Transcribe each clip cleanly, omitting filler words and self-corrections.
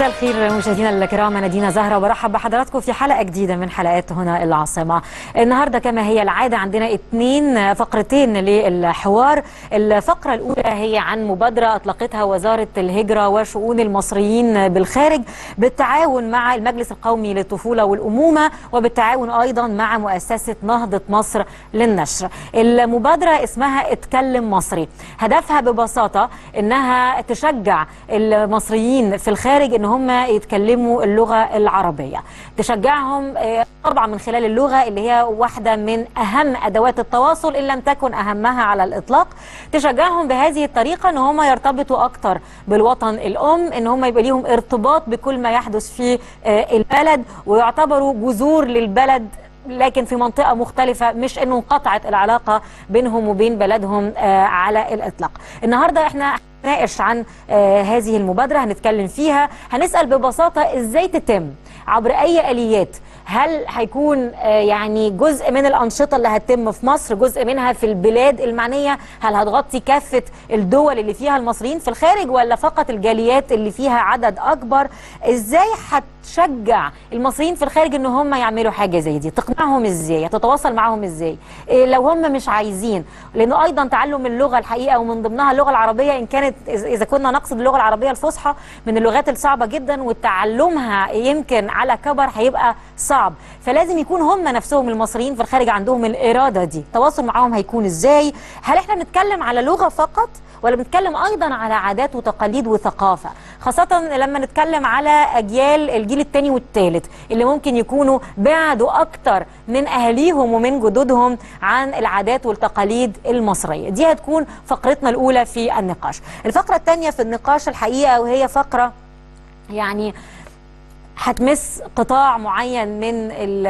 مساء الخير مشاهدينا الكرام، انا دينا زهره وبرحب بحضراتكم في حلقه جديده من حلقات هنا العاصمه. النهارده كما هي العاده عندنا فقرتين للحوار. الفقره الاولى هي عن مبادره اطلقتها وزاره الهجره وشؤون المصريين بالخارج بالتعاون مع المجلس القومي للطفوله والامومه وبالتعاون ايضا مع مؤسسه نهضه مصر للنشر. المبادره اسمها اتكلم مصري. هدفها ببساطه انها تشجع المصريين في الخارج ان هم يتكلموا اللغه العربيه، تشجعهم طبعا من خلال اللغه اللي هي واحده من اهم ادوات التواصل ان لم تكن اهمها على الاطلاق. تشجعهم بهذه الطريقه ان هم يرتبطوا اكتر بالوطن الام، ان هم يبقى ليهم ارتباط بكل ما يحدث في البلد ويعتبروا جذور للبلد، لكن في منطقة مختلفة، مش انه انقطعت العلاقة بينهم وبين بلدهم على الاطلاق. النهاردة احنا هنناقش عن هذه المبادرة، هنتكلم فيها، هنسأل ببساطة ازاي تتم، عبر اي اليات. هل هيكون يعني جزء من الأنشطة اللي هتتم في مصر، جزء منها في البلاد المعنية؟ هل هتغطي كافة الدول اللي فيها المصريين في الخارج ولا فقط الجاليات اللي فيها عدد أكبر؟ ازاي هتشجع المصريين في الخارج ان هم يعملوا حاجة زي دي؟ تقنعهم ازاي؟ هتتواصل معهم ازاي لو هم مش عايزين؟ لانه ايضا تعلم اللغة الحقيقة ومن ضمنها اللغة العربية، ان كانت اذا كنا نقصد اللغة العربية الفصحى، من اللغات الصعبة جدا وتعلمها يمكن على كبر هيبقى صعب. فلازم يكون هم نفسهم المصريين في الخارج عندهم الإرادة دي. التواصل معهم هيكون ازاي؟ هل احنا بنتكلم على لغة فقط ولا بنتكلم ايضا على عادات وتقاليد وثقافة؟ خاصة لما نتكلم على اجيال الجيل الثاني والثالث اللي ممكن يكونوا بعدوا اكتر من اهاليهم ومن جدودهم عن العادات والتقاليد المصرية. دي هتكون فقرتنا الاولى في النقاش. الفقرة الثانية في النقاش الحقيقة، وهي فقرة يعني هتمس قطاع معين من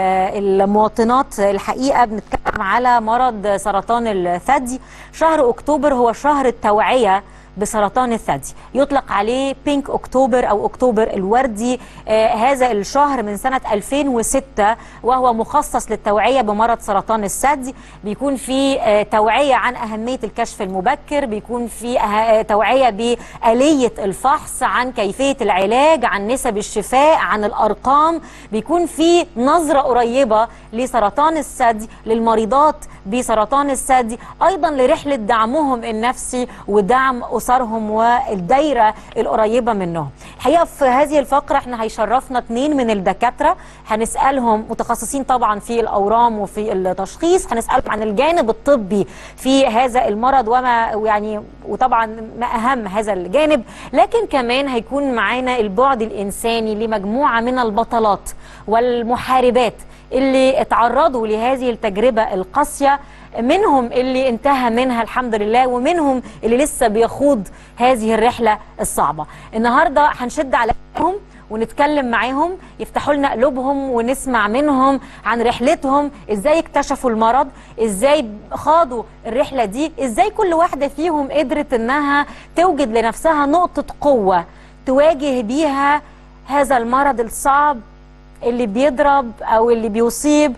المواطنات. الحقيقة بنتكلم على مرض سرطان الثدي. شهر أكتوبر هو شهر التوعية بسرطان الثدي، يطلق عليه بينك أكتوبر أو أكتوبر الوردي. هذا الشهر من سنة 2006 وهو مخصص للتوعية بمرض سرطان الثدي. بيكون في توعية عن أهمية الكشف المبكر، بيكون في توعية بآلية الفحص، عن كيفية العلاج، عن نسب الشفاء، عن الأرقام. بيكون في نظرة قريبة لسرطان الثدي، للمريضات بسرطان الثدي، أيضا لرحلة دعمهم النفسي ودعم أسرهم والدايرة القريبة منهم. الحقيقة في هذه الفقرة احنا هيشرفنا 2 من الدكاترة، هنسألهم متخصصين طبعا في الأورام وفي التشخيص، هنسألهم عن الجانب الطبي في هذا المرض وما يعني وطبعا ما أهم هذا الجانب، لكن كمان هيكون معانا البعد الإنساني لمجموعة من البطلات والمحاربات اللي اتعرضوا لهذه التجربة القاسية، منهم اللي انتهى منها الحمد لله ومنهم اللي لسه بيخوض هذه الرحلة الصعبة. النهاردة هنشد عليهم ونتكلم معاهم، يفتحوا لنا قلوبهم ونسمع منهم عن رحلتهم، ازاي اكتشفوا المرض، ازاي خاضوا الرحلة دي، ازاي كل واحدة فيهم قدرت انها توجد لنفسها نقطة قوة تواجه بيها هذا المرض الصعب اللي بيضرب او اللي بيصيب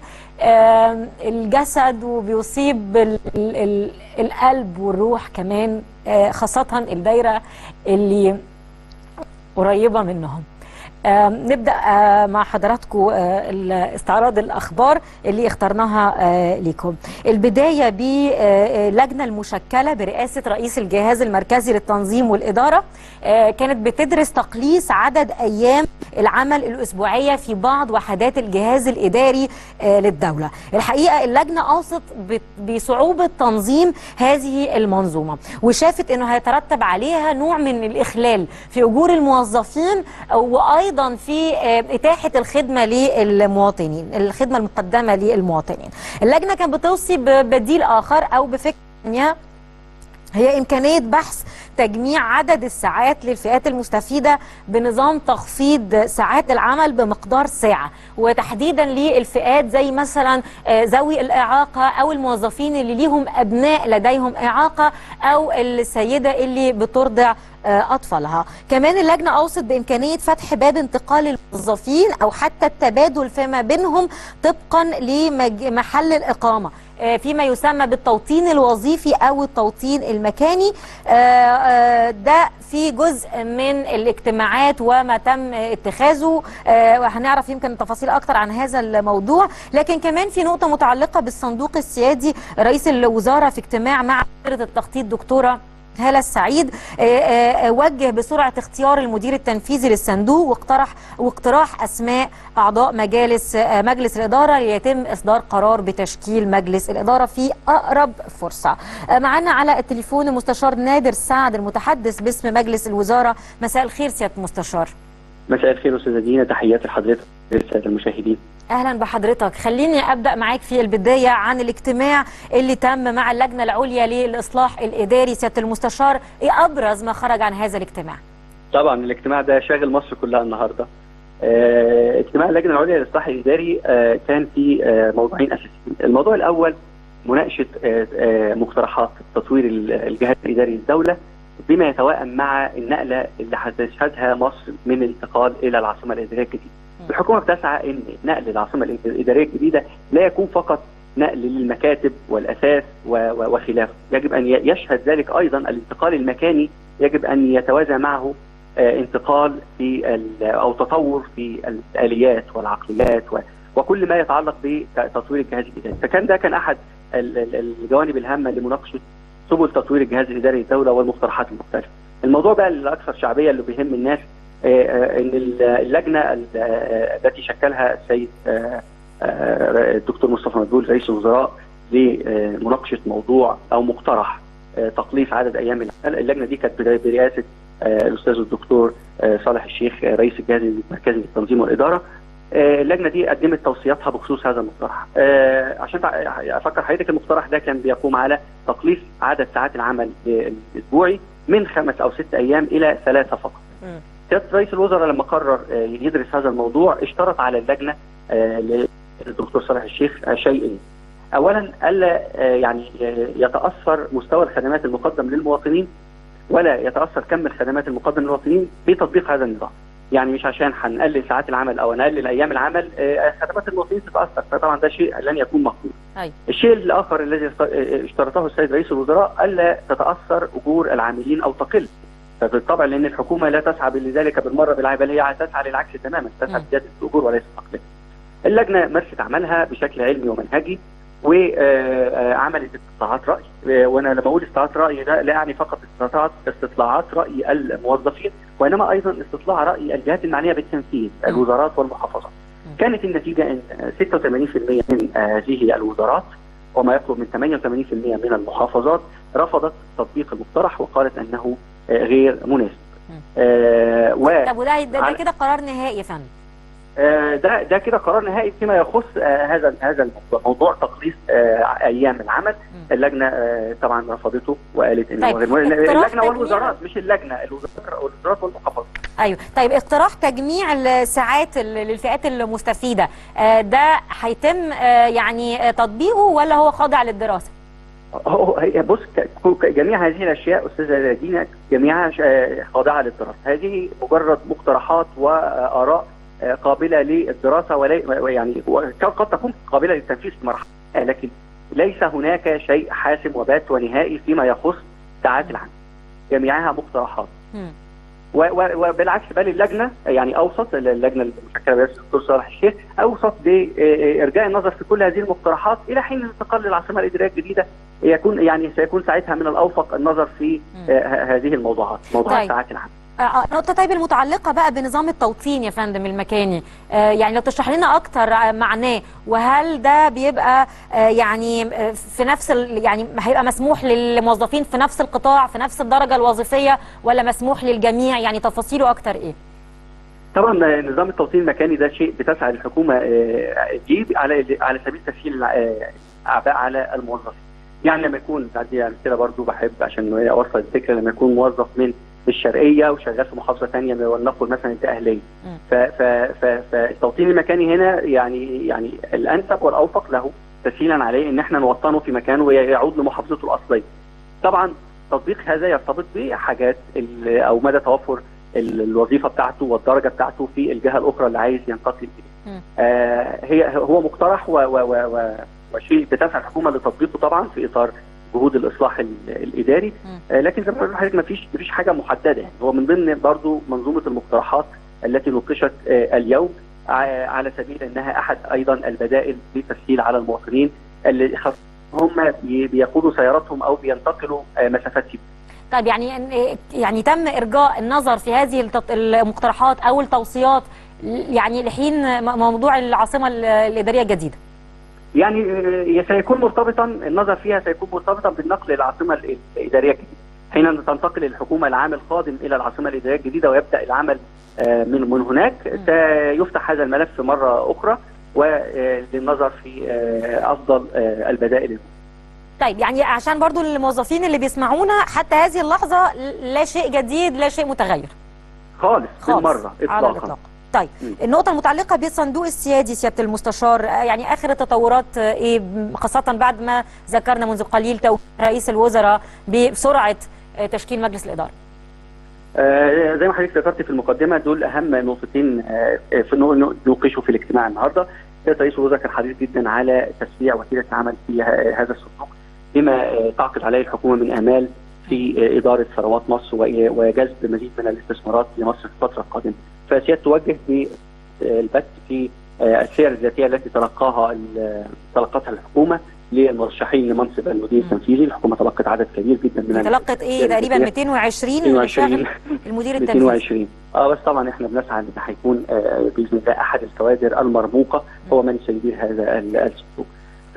الجسد وبيصيب القلب والروح كمان، خاصة الدايرة اللي قريبة منهم. نبدأ مع حضراتكم استعراض الأخبار اللي اخترناها لكم. البداية بلجنة المشكلة برئاسة رئيس الجهاز المركزي للتنظيم والإدارة، كانت بتدرس تقليص عدد أيام العمل الأسبوعية في بعض وحدات الجهاز الإداري للدولة. الحقيقة اللجنة أوصت بصعوبة تنظيم هذه المنظومة، وشافت أنه هيترتب عليها نوع من الإخلال في أجور الموظفين وأيضا في إتاحة الخدمة للمواطنين، الخدمة المقدمة للمواطنين. اللجنة كانت بتوصي ببديل آخر أو بفكرة ثانية، هي إمكانية بحث تجميع عدد الساعات للفئات المستفيدة بنظام تخفيض ساعات العمل بمقدار ساعة، وتحديدا للفئات زي مثلا ذوي الإعاقة أو الموظفين اللي ليهم أبناء لديهم إعاقة أو السيدة اللي بترضع أطفالها. كمان اللجنة أوصت بإمكانية فتح باب انتقال الموظفين أو حتى التبادل فيما بينهم طبقا لمحل الإقامة فيما يسمى بالتوطين الوظيفي أو التوطين المكاني. ده في جزء من الاجتماعات وما تم اتخاذه، وهنعرف يمكن تفاصيل أكتر عن هذا الموضوع. لكن كمان في نقطة متعلقة بالصندوق السيادي، رئيس الوزارة في اجتماع مع وزيرة التخطيط دكتورة هالة السعيد وجه بسرعة اختيار المدير التنفيذي للصندوق واقتراح أسماء أعضاء مجلس الإدارة ليتم إصدار قرار بتشكيل مجلس الإدارة في أقرب فرصة. معنا على التليفون المستشار نادر سعد المتحدث باسم مجلس الوزارة. مساء الخير سيادة المستشار. مساء الخير أستاذة دينا، تحياتي لحضرتك وللسادة المشاهدين. اهلا بحضرتك. خليني ابدا معاك في البدايه عن الاجتماع اللي تم مع اللجنه العليا للاصلاح الاداري. سياده المستشار، ايه ابرز ما خرج عن هذا الاجتماع؟ طبعا الاجتماع ده شاغل مصر كلها النهارده. اجتماع اللجنه العليا للاصلاح الاداري كان في موضوعين اساسيين. الموضوع الاول مناقشه مقترحات تطوير الجهاز الاداري للدوله بما يتوائم مع النقله اللي هتشهدها مصر من الانتقال الى العاصمه الاداريه الجديده. الحكومه بتسعى ان نقل العاصمه الاداريه الجديده لا يكون فقط نقل للمكاتب والاساس وخلافه، يجب ان يشهد ذلك ايضا الانتقال المكاني، يجب ان يتوازى معه انتقال في او تطور في الاليات والعقليات وكل ما يتعلق بتطوير الجهاز الاداري. فكان ده كان احد الجوانب الهامه لمناقشه سبل تطوير الجهاز الاداري للدوله والمقترحات المختلفه. الموضوع بقى الاكثر شعبيه اللي بيهم الناس ان اللجنه التي شكلها السيد الدكتور مصطفى مدبولي رئيس الوزراء لمناقشه موضوع او مقترح تقليص عدد ايام العمل. اللجنه دي كانت برئاسه الاستاذ الدكتور صالح الشيخ رئيس الجهاز المركزي للتنظيم والاداره. اللجنه دي قدمت توصياتها بخصوص هذا المقترح. عشان افكر حضرتك، المقترح ده كان بيقوم على تقليص عدد ساعات العمل الاسبوعي من 5 أو 6 ايام الى 3 فقط. سيادة رئيس الوزراء لما قرر يدرس هذا الموضوع اشترط على اللجنه للدكتور صالح الشيخ شيئين. اولا الا يعني يتاثر مستوى الخدمات المقدم للمواطنين ولا يتاثر كم الخدمات المقدم للمواطنين بتطبيق هذا النظام. يعني مش عشان هنقلل ساعات العمل او نقلل ايام العمل خدمات المواطنين تتاثر، فطبعا ده شيء لن يكون مقبول. الشيء الاخر الذي اشترطه السيد رئيس الوزراء الا تتاثر اجور العاملين او تقل. فبالطبع لان الحكومه لا تسعى لذلك بالمره بالعيب، بل هي تسعى للعكس تماما، تسعى لزياده الاجور وليس تقليل. اللجنه مارست عملها بشكل علمي ومنهجي وعملت استطلاعات راي، وانا لما اقول استطلاعات راي ده لا يعني فقط استطلاعات راي الموظفين، وانما ايضا استطلاع راي الجهات المعنيه بالتنفيذ الوزارات والمحافظات. كانت النتيجه ان 86% من هذه الوزارات وما يقرب من 88% من المحافظات رفضت تطبيق المقترح وقالت انه غير مناسب. طب وده كده قرار نهائي يا فندم؟ ده كده قرار نهائي فيما يخص هذا الموضوع تقليص ايام العمل. اللجنه طبعا رفضته وقالت ان طيب اللجنه والوزارات، مش اللجنه، الوزارات والمحافظات. ايوه. طيب اقتراح تجميع الساعات للفئات المستفيده ده هيتم يعني تطبيقه ولا هو خاضع للدراسه؟ بص، جميع هذه الاشياء استاذه دينا جميعها خاضعه للدراسه. هذه مجرد مقترحات واراء قابله للدراسه ولا يعني قد تكون قابله للتنفيذ في مرحله، لكن ليس هناك شيء حاسم وبات ونهائي فيما يخص ساعات العمل. جميعها مقترحات. وبالعكس بل اللجنه يعني اوصت، اللجنه المشكله برئاسه الدكتور صالح الشيخ اوصت بارجاء النظر في كل هذه المقترحات الى حين الانتقال للعاصمه الاداريه الجديده. سيكون ساعتها من الأوفق النظر في هذه الموضوعات، موضوعات ساعات العمل. نقطة طيب المتعلقة بقى بنظام التوطين يا فندم المكاني، يعني لو تشرح لنا أكتر معناه، وهل ده بيبقى يعني في نفس يعني هيبقى مسموح للموظفين في نفس القطاع في نفس الدرجة الوظيفية ولا مسموح للجميع؟ يعني تفاصيله أكتر إيه؟ طبعا نظام التوطين المكاني ده شيء بتسعى الحكومة تجيب على سبيل تسهيل الأعباء على الموظفين. يعني لما يكون يعني كده برضو بحب عشان اوصل الفكره، لما يكون موظف من الشرقيه وشغال في محافظه ثانيه ولنقل مثلا انت اهليه، فالتوطين المكاني هنا يعني الانسب والاوفق له تسهيلا عليه ان احنا نوطنه في مكانه ويعود لمحافظته الاصليه. طبعا تطبيق هذا يرتبط بحاجات او مدى توفر الوظيفه بتاعته والدرجه بتاعته في الجهه الاخرى اللي عايز ينتقل اليها. هو مقترح وشيء بتسعى الحكومه لتطبيقه طبعا في اطار جهود الاصلاح الاداري، لكن زي ما قلت لحضرتك مفيش حاجه محدده. يعني هو من ضمن برضه منظومه المقترحات التي نوقشت اليوم على سبيل انها احد ايضا البدائل للتسهيل على المواطنين اللي هم بيقودوا سياراتهم او بينتقلوا مسافات كبيره. طيب يعني تم ارجاء النظر في هذه المقترحات او التوصيات يعني لحين موضوع العاصمه الاداريه الجديده؟ يعني سيكون مرتبطا، النظر فيها سيكون مرتبطا بالنقل للعاصمه الاداريه الجديده. حين تنتقل الحكومه العام القادم الى العاصمه الاداريه الجديده ويبدا العمل من هناك، سيفتح هذا الملف مره اخرى وللنظر في افضل البدائل. طيب يعني عشان برضو الموظفين اللي بيسمعونا حتى هذه اللحظه لا شيء جديد لا شيء متغير خالص بالمره اطلاقا. طيب النقطة المتعلقة بالصندوق السيادي سيادة المستشار، يعني آخر التطورات إيه، خاصة بعد ما ذكرنا منذ قليل توجيه رئيس الوزراء بسرعة تشكيل مجلس الإدارة؟ زي ما حضرتك ذكرت في المقدمة، دول أهم نقطتين نوقشوا في الاجتماع النهارده. رئيس الوزراء كان حريص جدا على تسريع وتيرة العمل في هذا الصندوق بما تعقد عليه الحكومة من آمال في إدارة ثروات مصر وجذب مزيد من الاستثمارات لمصر في الفترة القادمة. فسيادة توجه بالبت في السير الذاتيه التي تلقتها الحكومه للمرشحين لمنصب المدير التنفيذي. الحكومه تلقت عدد كبير جدا من تلقت تقريبا 220 المدير التنفيذي. 220 بس طبعا احنا بنسعى ان هيكون باذن الله احد الكوادر المرموقه هو من سيدير هذا الصندوق.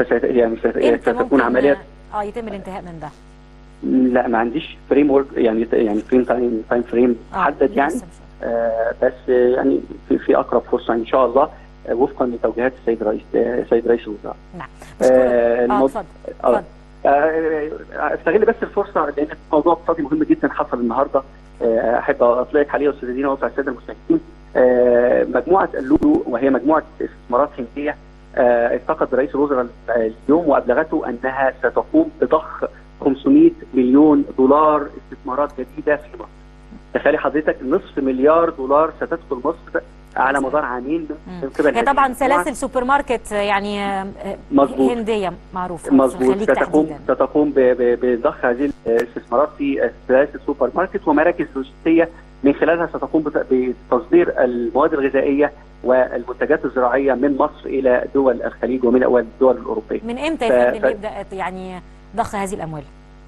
ستكون عمليه يتم الانتهاء من ده. لا ما عنديش فريم ورك، يعني تايم فريم محدد يعني، بس يعني في اقرب فرصه ان شاء الله وفقا لتوجيهات السيد رئيس الوزراء. نعم. اتفضل. استغل بس الفرصه لان موضوع اقتصادي مهم جدا حصل النهارده، احب اطلعك عليه استاذ دينا واوسع الساده المشاهدين. مجموعه اللولو وهي مجموعه استثمارات هنديه التقت برئيس الوزراء اليوم وابلغته انها ستقوم بضخ 500 مليون دولار استثمارات جديده في مصر. تخيلي حضرتك $500 مليار ستدخل مصر على مدار عامين من قبل هي طبعا سلاسل سوبر ماركت يعني مزبوط. هنديه معروفه مظبوط. ستقوم بضخ هذه الاستثمارات في سلاسل سوبر ماركت ومراكز لوجستيه، من خلالها ستقوم بتصدير المواد الغذائيه والمنتجات الزراعيه من مصر الى دول الخليج ومن الدول الاوروبيه. من امتى يا فندم يبدا يعني ضخ هذه الاموال؟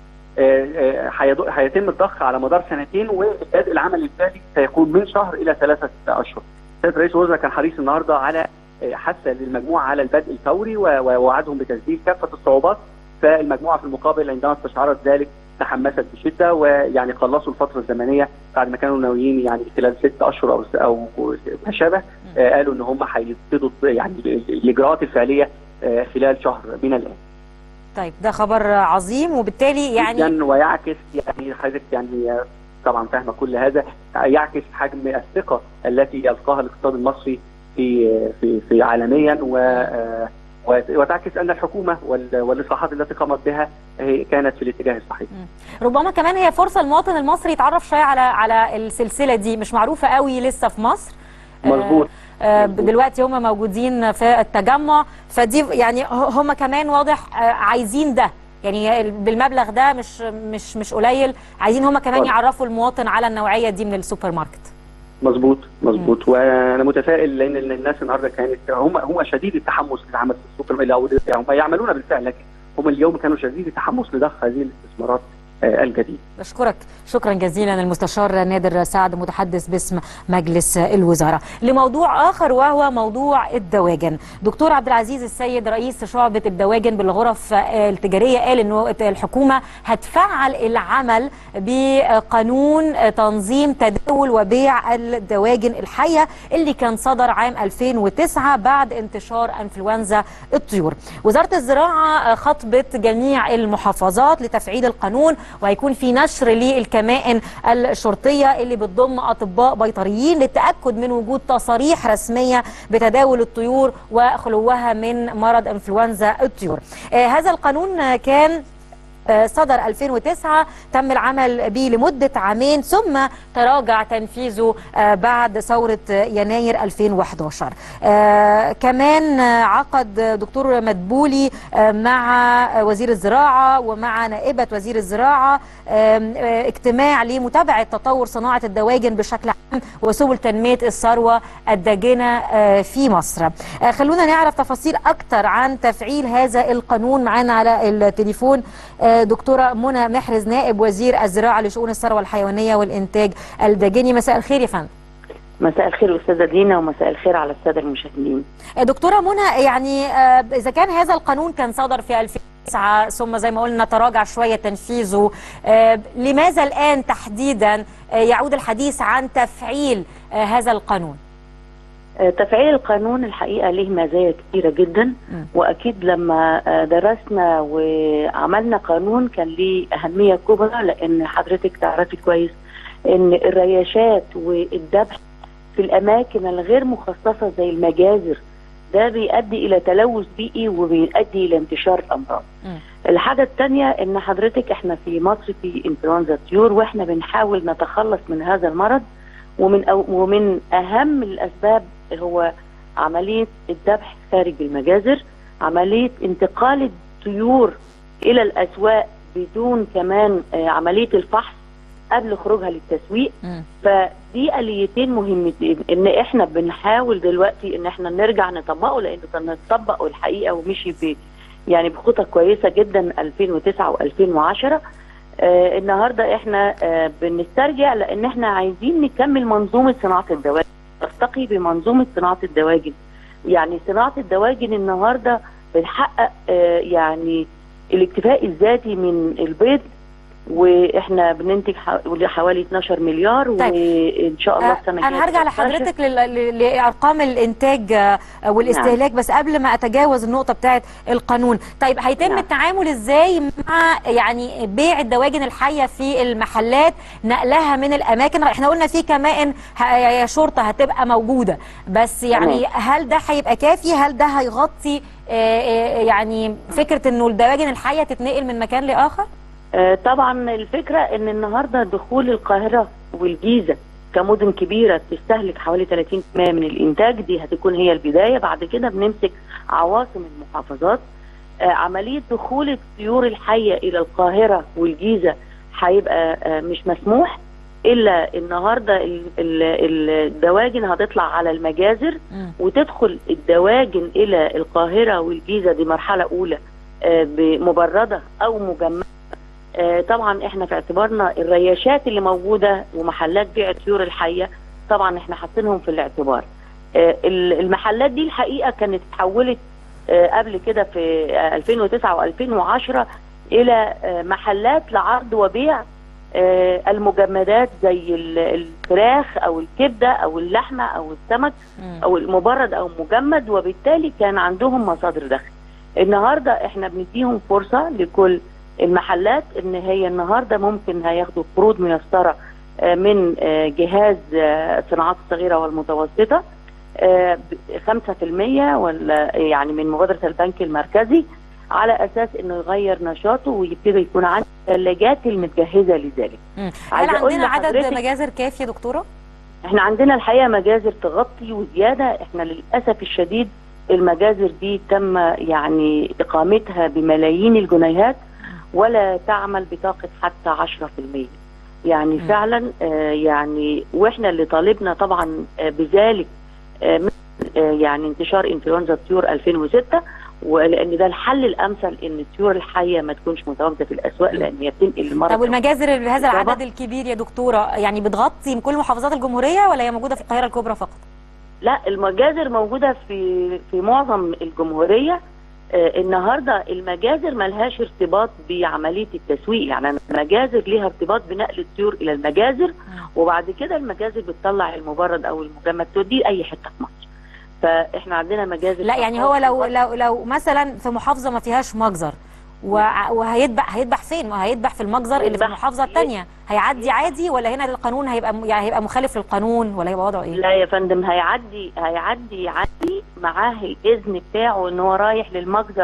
هيتم الضخ على مدار سنتين، وبدء العمل الفعلي سيكون من شهر الى 3 أشهر. السيد رئيس الوزراء كان حريص النهارده على حث للمجموعه على البدء الفوري ووعدهم بتسديد كافه الصعوبات، فالمجموعه في المقابل عندما استشعرت ذلك تحمست بشده ويعني خلصوا الفتره الزمنيه بعد ما كانوا ناويين يعني خلال 6 أشهر او ما شابه. قالوا ان هم هيبتدوا يعني الاجراءات الفعليه خلال شهر من الان. طيب ده خبر عظيم، وبالتالي يعني ويعكس يعني حضرتك يعني طبعا فاهمه كل هذا، يعكس حجم الثقه التي يلقاها الاقتصاد المصري في عالميا وتعكس ان الحكومه والاصلاحات التي قامت بها كانت في الاتجاه الصحيح. ربما كمان هي فرصه المواطن المصري يتعرف شويه على السلسله دي، مش معروفه قوي لسه في مصر. مظبوط. دلوقتي هم موجودين في التجمع، فدي يعني هم كمان واضح عايزين ده، يعني بالمبلغ ده مش قليل، عايزين هم كمان يعرفوا المواطن على النوعيه دي من السوبر ماركت. مظبوط. وانا متفائل لان الناس النهارده كانت هم شديد التحمس للعمل في السوبر ماركت، هم يعملون بالفعل، لكن هم اليوم كانوا شديد التحمس لضخ هذه الاستثمارات الجديد. بشكرك شكرا جزيلا المستشار نادر سعد متحدث باسم مجلس الوزراء. لموضوع آخر وهو موضوع الدواجن. دكتور عبد العزيز السيد رئيس شعبة الدواجن بالغرف التجارية قال انه الحكومة هتفعل العمل بقانون تنظيم تداول وبيع الدواجن الحية اللي كان صدر عام 2009 بعد انتشار انفلونزا الطيور. وزارة الزراعة خطبت جميع المحافظات لتفعيل القانون، وهيكون في نشر للكمائن الشرطية اللي بتضم أطباء بيطريين للتأكد من وجود تصاريح رسمية بتداول الطيور وخلوها من مرض انفلونزا الطيور. هذا القانون كان صدر 2009 تم العمل به لمدة عامين ثم تراجع تنفيذه بعد ثورة يناير 2011. كمان عقد دكتور مدبولي مع وزير الزراعة ومع نائبة وزير الزراعة اجتماع لمتابعة تطور صناعة الدواجن بشكل عام وسبل تنمية الثروة الداجنة في مصر. خلونا نعرف تفاصيل أكتر عن تفعيل هذا القانون. معنا على التليفون دكتورة منى محرز نائب وزير الزراعة لشؤون الثروة الحيوانية والإنتاج الداجني. مساء الخير يا فندم. مساء الخير أستاذة دينا ومساء الخير على السادة المشاهدين. دكتورة منى، يعني إذا كان هذا القانون كان صدر في 2009 ثم زي ما قلنا تراجع شوية تنفيذه، لماذا الآن تحديدا يعود الحديث عن تفعيل هذا القانون؟ تفعيل القانون الحقيقة له مزايا كثيرة جدا، وأكيد لما درسنا وعملنا قانون كان له أهمية كبرى، لأن حضرتك تعرفي كويس أن الرياشات والذبح في الأماكن الغير مخصصة زي المجازر ده بيؤدي إلى تلوث بيئي وبيؤدي إلى انتشار الأمراض. الحاجة الثانية أن حضرتك إحنا في مصر في إنفلونزا الطيور، وإحنا بنحاول نتخلص من هذا المرض، ومن أهم الأسباب هو عملية الذبح خارج المجازر، عملية انتقال الطيور إلى الأسواق بدون كمان عملية الفحص قبل خروجها للتسويق. فدي آليتين مهمتين ان احنا بنحاول دلوقتي ان احنا نرجع نطبقه، لانه كان نطبقه الحقيقه ومشي يعني بخطة كويسه جدا 2009 و2010. النهارده احنا بنسترجع لان احنا عايزين نكمل منظومه صناعه الدواجن، نرتقي بمنظومه صناعه الدواجن. يعني صناعه الدواجن النهارده بنحقق يعني الاكتفاء الذاتي من البيض، واحنا بننتج حوالي 12 مليار. طيب. وان شاء الله السنه الجايه انا هرجع لحضرتك لارقام الانتاج والاستهلاك. نعم. بس قبل ما اتجاوز النقطه بتاعه القانون، طيب هيتم نعم. التعامل ازاي مع يعني بيع الدواجن الحيه في المحلات، نقلها من الاماكن؟ احنا قلنا في كمان شرطه هتبقى موجوده، بس يعني نعم. هل ده هيبقى كافي؟ هل ده هيغطي يعني فكره انه الدواجن الحيه تتنقل من مكان لاخر؟ طبعا الفكرة ان النهاردة دخول القاهرة والجيزة كمدن كبيرة تستهلك حوالي 30% من الانتاج، دي هتكون هي البداية. بعد كده بنمسك عواصم المحافظات. عملية دخول الطيور الحية الى القاهرة والجيزة هيبقى مش مسموح، الا النهاردة الدواجن هتطلع على المجازر وتدخل الدواجن الى القاهرة والجيزة، دي مرحلة اولى مبردة او مجمدة. طبعا احنا في اعتبارنا الرياشات اللي موجوده ومحلات بيع الطيور الحيه، طبعا احنا حاطينهم في الاعتبار. المحلات دي الحقيقه كانت اتحولت قبل كده في 2009 و2010 الى محلات لعرض وبيع المجمدات زي الفراخ او الكبده او اللحمه او السمك او المبرد او مجمد، وبالتالي كان عندهم مصادر دخل. النهارده احنا بنديهم فرصه لكل المحلات ان هي النهارده ممكن هياخدوا قروض ميسره من جهاز الصناعات الصغيره والمتوسطه 5% ولا يعني من مبادره البنك المركزي، على اساس انه يغير نشاطه ويبتدي يكون عنده الثلاجات المتجهزه لذلك. هل عندنا عدد مجازر كافي يا دكتوره؟ احنا عندنا الحقيقه مجازر تغطي وزياده. احنا للاسف الشديد المجازر دي تم يعني اقامتها بملايين الجنيهات ولا تعمل بطاقة حتى 10%. يعني فعلا يعني واحنا اللي طالبنا طبعا بذلك يعني انتشار انفلونزا الطيور 2006، ولان ده الحل الامثل ان الطيور الحيه ما تكونش متواجده في الاسواق، لان هي بتنقل المرض. طب والمجازر بهذا العدد الكبير يا دكتوره يعني بتغطي من كل محافظات الجمهوريه ولا هي موجوده في القاهره الكبرى فقط؟ لا، المجازر موجوده في معظم الجمهوريه. النهارده المجازر ملهاش ارتباط بعمليه التسويق، يعني المجازر ليها ارتباط بنقل الطيور الى المجازر، وبعد كده المجازر بتطلع المبرد او المجمد توديه اي حته في مصر. فاحنا عندنا مجازر. لا يعني هو لو مثلا في محافظه ما فيهاش مجزر هيذبح فين؟ ما هيذبح في المجزر اللي في المحافظه الثانيه، هيعدي عادي ولا هنا القانون هيبقى مخالف للقانون ولا هيبقى وضعه ايه؟ لا يا فندم، هيعدي معاه الاذن بتاعه ان هو رايح للمجزر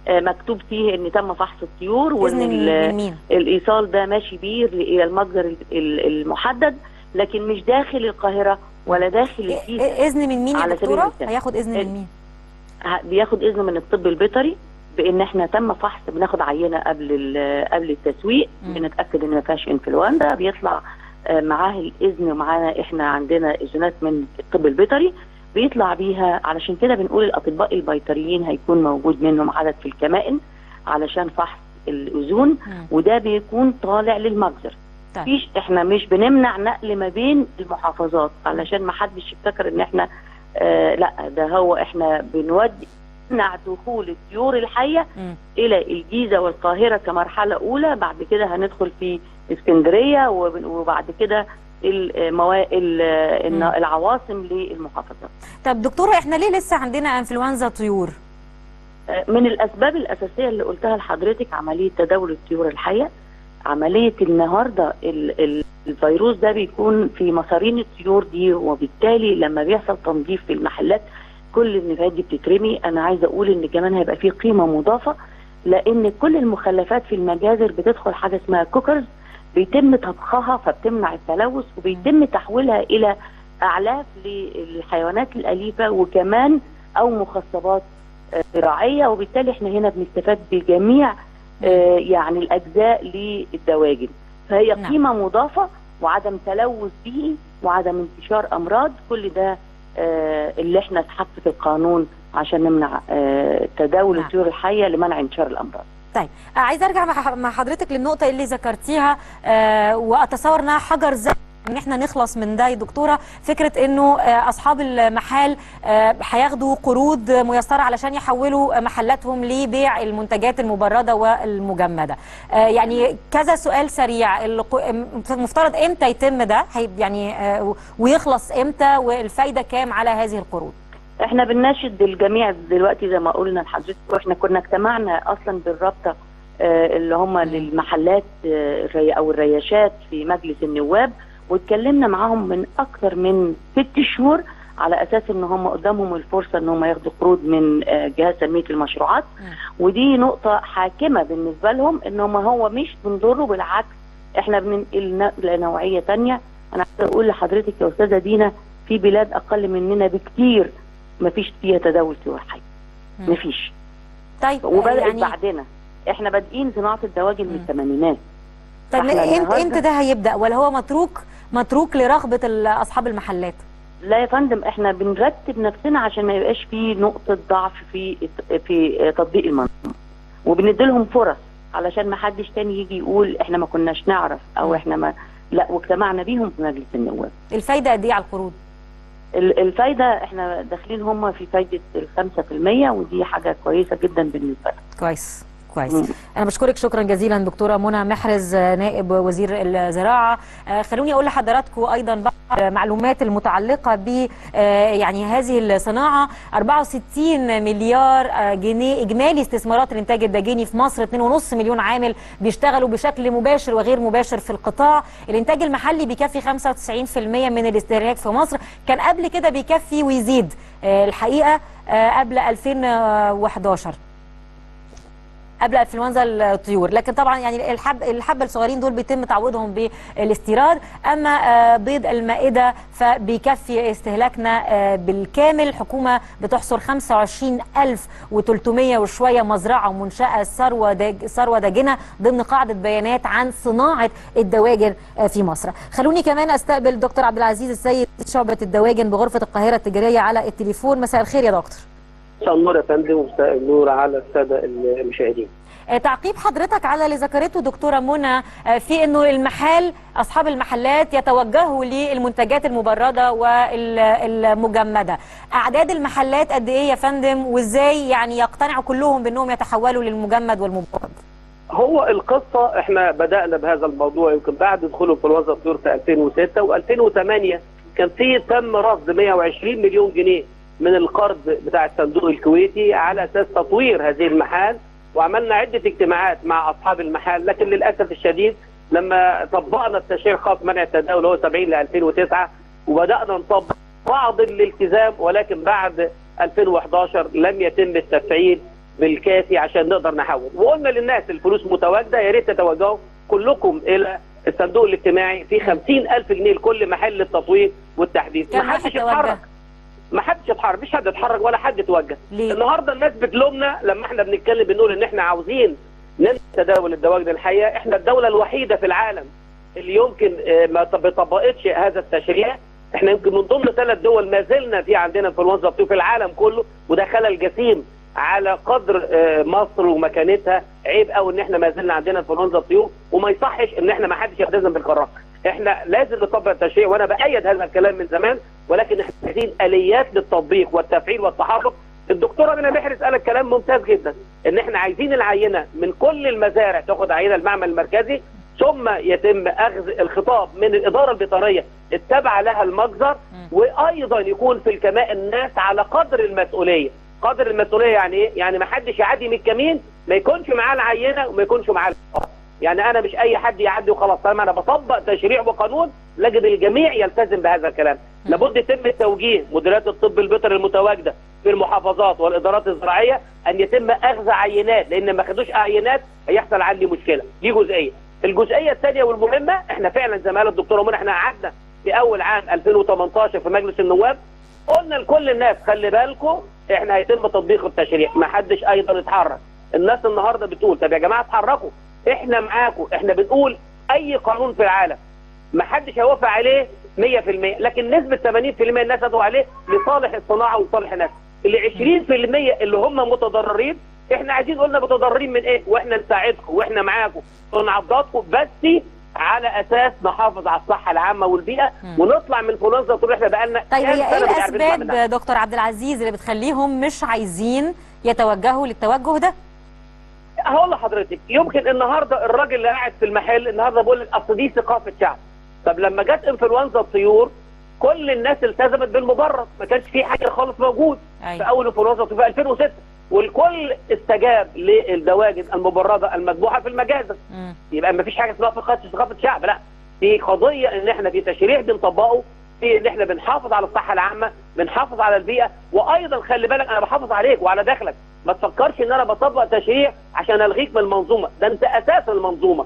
مكتوب فيه ان تم فحص الطيور وان الايصال ده ماشي بيه الى المتجر المحدد، لكن مش داخل القاهره ولا داخل الجيزه. اذن من مين يا دكتوره؟ هياخد اذن من مين؟ بياخد اذن من الطب البيطري بان احنا تم فحص، بناخد عينه قبل التسويق، بنتاكد ان ما فيهاش انفلونزا، بيطلع معاه الاذن، ومعانا احنا عندنا اذونات من الطب البيطري بيطلع بيها. علشان كده بنقول الاطباء البيطريين هيكون موجود منهم عدد في الكمائن علشان فحص الاذون، وده بيكون طالع للمجزر. فيش احنا مش بنمنع نقل ما بين المحافظات علشان ما حدش يفتكر ان احنا لا، ده هو احنا بنمنع دخول الطيور الحيه الى الجيزه والقاهره كمرحله اولى، بعد كده هندخل في اسكندريه، وبعد كده العواصم للمحافظات. طب دكتوره، احنا ليه لسه عندنا انفلونزا طيور؟ من الاسباب الاساسيه اللي قلتها لحضرتك عمليه تداول الطيور الحيه. عمليه النهارده الفيروس ده بيكون في مصارين الطيور دي، وبالتالي لما بيحصل تنظيف في المحلات كل النفايات دي بتترمي. انا عايزه اقول ان كمان هيبقى فيه قيمه مضافه، لان كل المخلفات في المجازر بتدخل حاجه اسمها كوكرز، بيتم طبخها فبتمنع التلوث، وبيتم تحويلها الى اعلاف للحيوانات الاليفه، وكمان او مخصبات زراعيه، وبالتالي احنا هنا بنستفاد بجميع يعني الاجزاء للدواجن. فهي قيمه مضافه وعدم تلوث بيئي وعدم انتشار امراض، كل ده اللي احنا اتحط في القانون عشان نمنع تداول الطيور الحيه لمنع انتشار الامراض. طيب، عايز ارجع مع حضرتك للنقطه اللي ذكرتيها، واتصور انها حجر زي ان احنا نخلص من ده يا دكتوره، فكره انه اصحاب المحال هياخدوا قروض ميسره علشان يحولوا محلاتهم لبيع المنتجات المبرده والمجمده. يعني كذا سؤال سريع، المفترض امتى يتم ده يعني، ويخلص امتى، والفايده كام على هذه القروض؟ احنا بنناشد الجميع دلوقتي زي ما قلنا لحضرتك، واحنا كنا اجتمعنا اصلا بالرابطه اللي هم للمحلات او الرياشات في مجلس النواب، واتكلمنا معاهم من اكثر من 6 شهور على اساس ان هم قدامهم الفرصه ان هم ياخدوا قروض من جهاز تنميه المشروعات، ودي نقطه حاكمه بالنسبه لهم، ان هم هو مش بنضره، بالعكس احنا بننقل لنوعيه ثانيه. انا عايزه اقول لحضرتك يا استاذه دينا، في بلاد اقل مننا بكتير ما فيش فيها تداول طيور حيه، ما فيش. طيب، وبدات يعني بعدنا، احنا بادئين صناعه الدواجن من الثمانينات. طيب امتى ده هيبدا، ولا هو متروك لرغبه اصحاب المحلات؟ لا يا فندم، احنا بنرتب نفسنا عشان ما يبقاش في نقطه ضعف في تطبيق المنظومه، وبندي لهم فرص علشان ما حدش تاني يجي يقول احنا ما كناش نعرف او احنا ما لا، واجتمعنا بيهم في مجلس النواب. الفايده قد ايه على القروض؟ الفايده احنا داخلين هم في فايده 5%، ودي حاجه كويسه جدا بالنسبه لنا. كويس. أنا بشكرك شكرا جزيلا دكتورة منى محرز نائب وزير الزراعة. خلوني أقول لحضراتكم أيضا بعض المعلومات المتعلقة ب يعني هذه الصناعة. 64 مليار جنيه إجمالي استثمارات الإنتاج الداجيني في مصر، 2.5 مليون عامل بيشتغلوا بشكل مباشر وغير مباشر في القطاع. الإنتاج المحلي بيكفي 95% من الاستهلاك في مصر، كان قبل كده بيكفي ويزيد الحقيقة قبل 2011 قبل انفلونزا الطيور، لكن طبعا يعني الحبه الصغيرين دول بيتم تعويضهم بالاستيراد. اما بيض المائده فبيكفي استهلاكنا بالكامل. الحكومه بتحصر 25,300 وشويه مزرعه ومنشاه ثروه داجنه ضمن قاعده بيانات عن صناعه الدواجن في مصر. خلوني كمان استقبل دكتور عبد العزيز السيد شعبه الدواجن بغرفه القاهره التجاريه على التليفون. مساء الخير يا دكتور. مساء النور يا فندم، ومساء النور على الساده المشاهدين. تعقيب حضرتك على اللي ذكرته دكتوره منى في انه اصحاب المحلات يتوجهوا للمنتجات المبرده والمجمده، اعداد المحلات قد ايه يا فندم، وازاي يعني يقتنعوا كلهم بانهم يتحولوا للمجمد والمبرد؟ هو القصه احنا بدانا بهذا الموضوع يمكن بعد دخول انفلونزا الطيور في 2006 و2008 كان تم رصد 120 مليون جنيه من القرض بتاع الصندوق الكويتي على اساس تطوير هذه المحال، وعملنا عده اجتماعات مع اصحاب المحال، لكن للاسف الشديد لما طبقنا التشريع خاص منع التداول هو 70 ل 2009 وبدانا نطبق بعض الالتزام، ولكن بعد 2011 لم يتم التفعيل بالكافي عشان نقدر نحول. وقلنا للناس الفلوس متواجده، يا ريت تتوجهوا كلكم الى الصندوق الاجتماعي في 50,000 جنيه لكل محل للتطوير والتحديث. ما حدش يتحرك، ما حدش يتحرك، مفيش حد يتحرك ولا حد يتوجه. النهارده الناس بتلومنا لما احنا بنتكلم بنقول ان احنا عاوزين ننسى تداول الدواجن الحيه. احنا الدوله الوحيده في العالم اللي يمكن ما طبقتش هذا التشريع. احنا يمكن من ضمن 3 دول ما زلنا في عندنا انفلونزا الطيور في العالم كله، وده خلل جسيم على قدر مصر ومكانتها. عيب قوي ان احنا ما زلنا عندنا انفلونزا الطيور، وما يصحش ان احنا ما حدش يلتزم بالقرار. احنا لازم نطبق التشريع، وانا بايد هذا الكلام من زمان، ولكن احنا عايزين اليات للتطبيق والتفعيل والتحرك. الدكتوره منى محرز قالت كلام ممتاز جدا، ان احنا عايزين العينه من كل المزارع تاخد عينه المعمل المركزي، ثم يتم اخذ الخطاب من الاداره البيطريه التابعه لها المجزر، وايضا يكون في الكماء الناس على قدر المسؤوليه. قدر المسؤوليه يعني ايه؟ يعني ما حدش يعدي من الكمين ما يكونش معاه العينه وما يكونش معاه الخطاب. يعني انا مش اي حد يعدي وخلاص. طالما انا بطبق تشريع وقانون لازم الجميع يلتزم بهذا الكلام. لابد يتم توجيه مديريات الطب البيطري المتواجده في المحافظات والادارات الزراعيه ان يتم اخذ عينات، لان ما خدوش عينات هيحصل عندي مشكله. دي جزئيه. الجزئيه الثانيه والمهمه، احنا فعلا زي ما قال الدكتوره منى، احنا قعدنا في اول عام 2018 في مجلس النواب قلنا لكل الناس خلي بالكم احنا هيتم تطبيق التشريع، ما حدش ايضا يتحرك. الناس النهارده بتقول طب يا جماعه اتحركوا، احنا معاكم. احنا بنقول اي قانون في العالم ما حدش هيوافق عليه 100%، لكن نسبه 80% الناس هتوافق عليه لصالح الصناعه وصالح الناس. ال 20% اللي هم متضررين، احنا عايزين قلنا متضررين من ايه؟ واحنا نساعدكم واحنا معاكم ونعضدكم، بس على اساس نحافظ على الصحه العامه والبيئه ونطلع من انفلونزا الطيور. احنا بقالنا طيب هي ايه الاسباب دكتور عبد العزيز اللي بتخليهم مش عايزين يتوجهوا للتوجه ده؟ هقول لحضرتك، يمكن النهارده الراجل اللي قاعد في المحل النهارده بيقول لك اصل دي ثقافه شعب. طب لما جت انفلونزا الطيور كل الناس التزمت بالمبرد، ما كانش في حاجه خالص موجود. في اول انفلونزا الطيور في 2006 والكل استجاب للدواجن المبرده المذبوحه في المجازر. يبقى ما فيش حاجه اسمها ثقافه شعب، لا، في قضيه ان احنا في تشريع بنطبقه، في ان احنا بنحافظ على الصحه العامه، بنحافظ على البيئه، وايضا خلي بالك انا بحافظ عليك وعلى دخلك. ما تفكرش ان انا بطبق تشريع عشان الغيك من المنظومه، ده انت اساس المنظومه.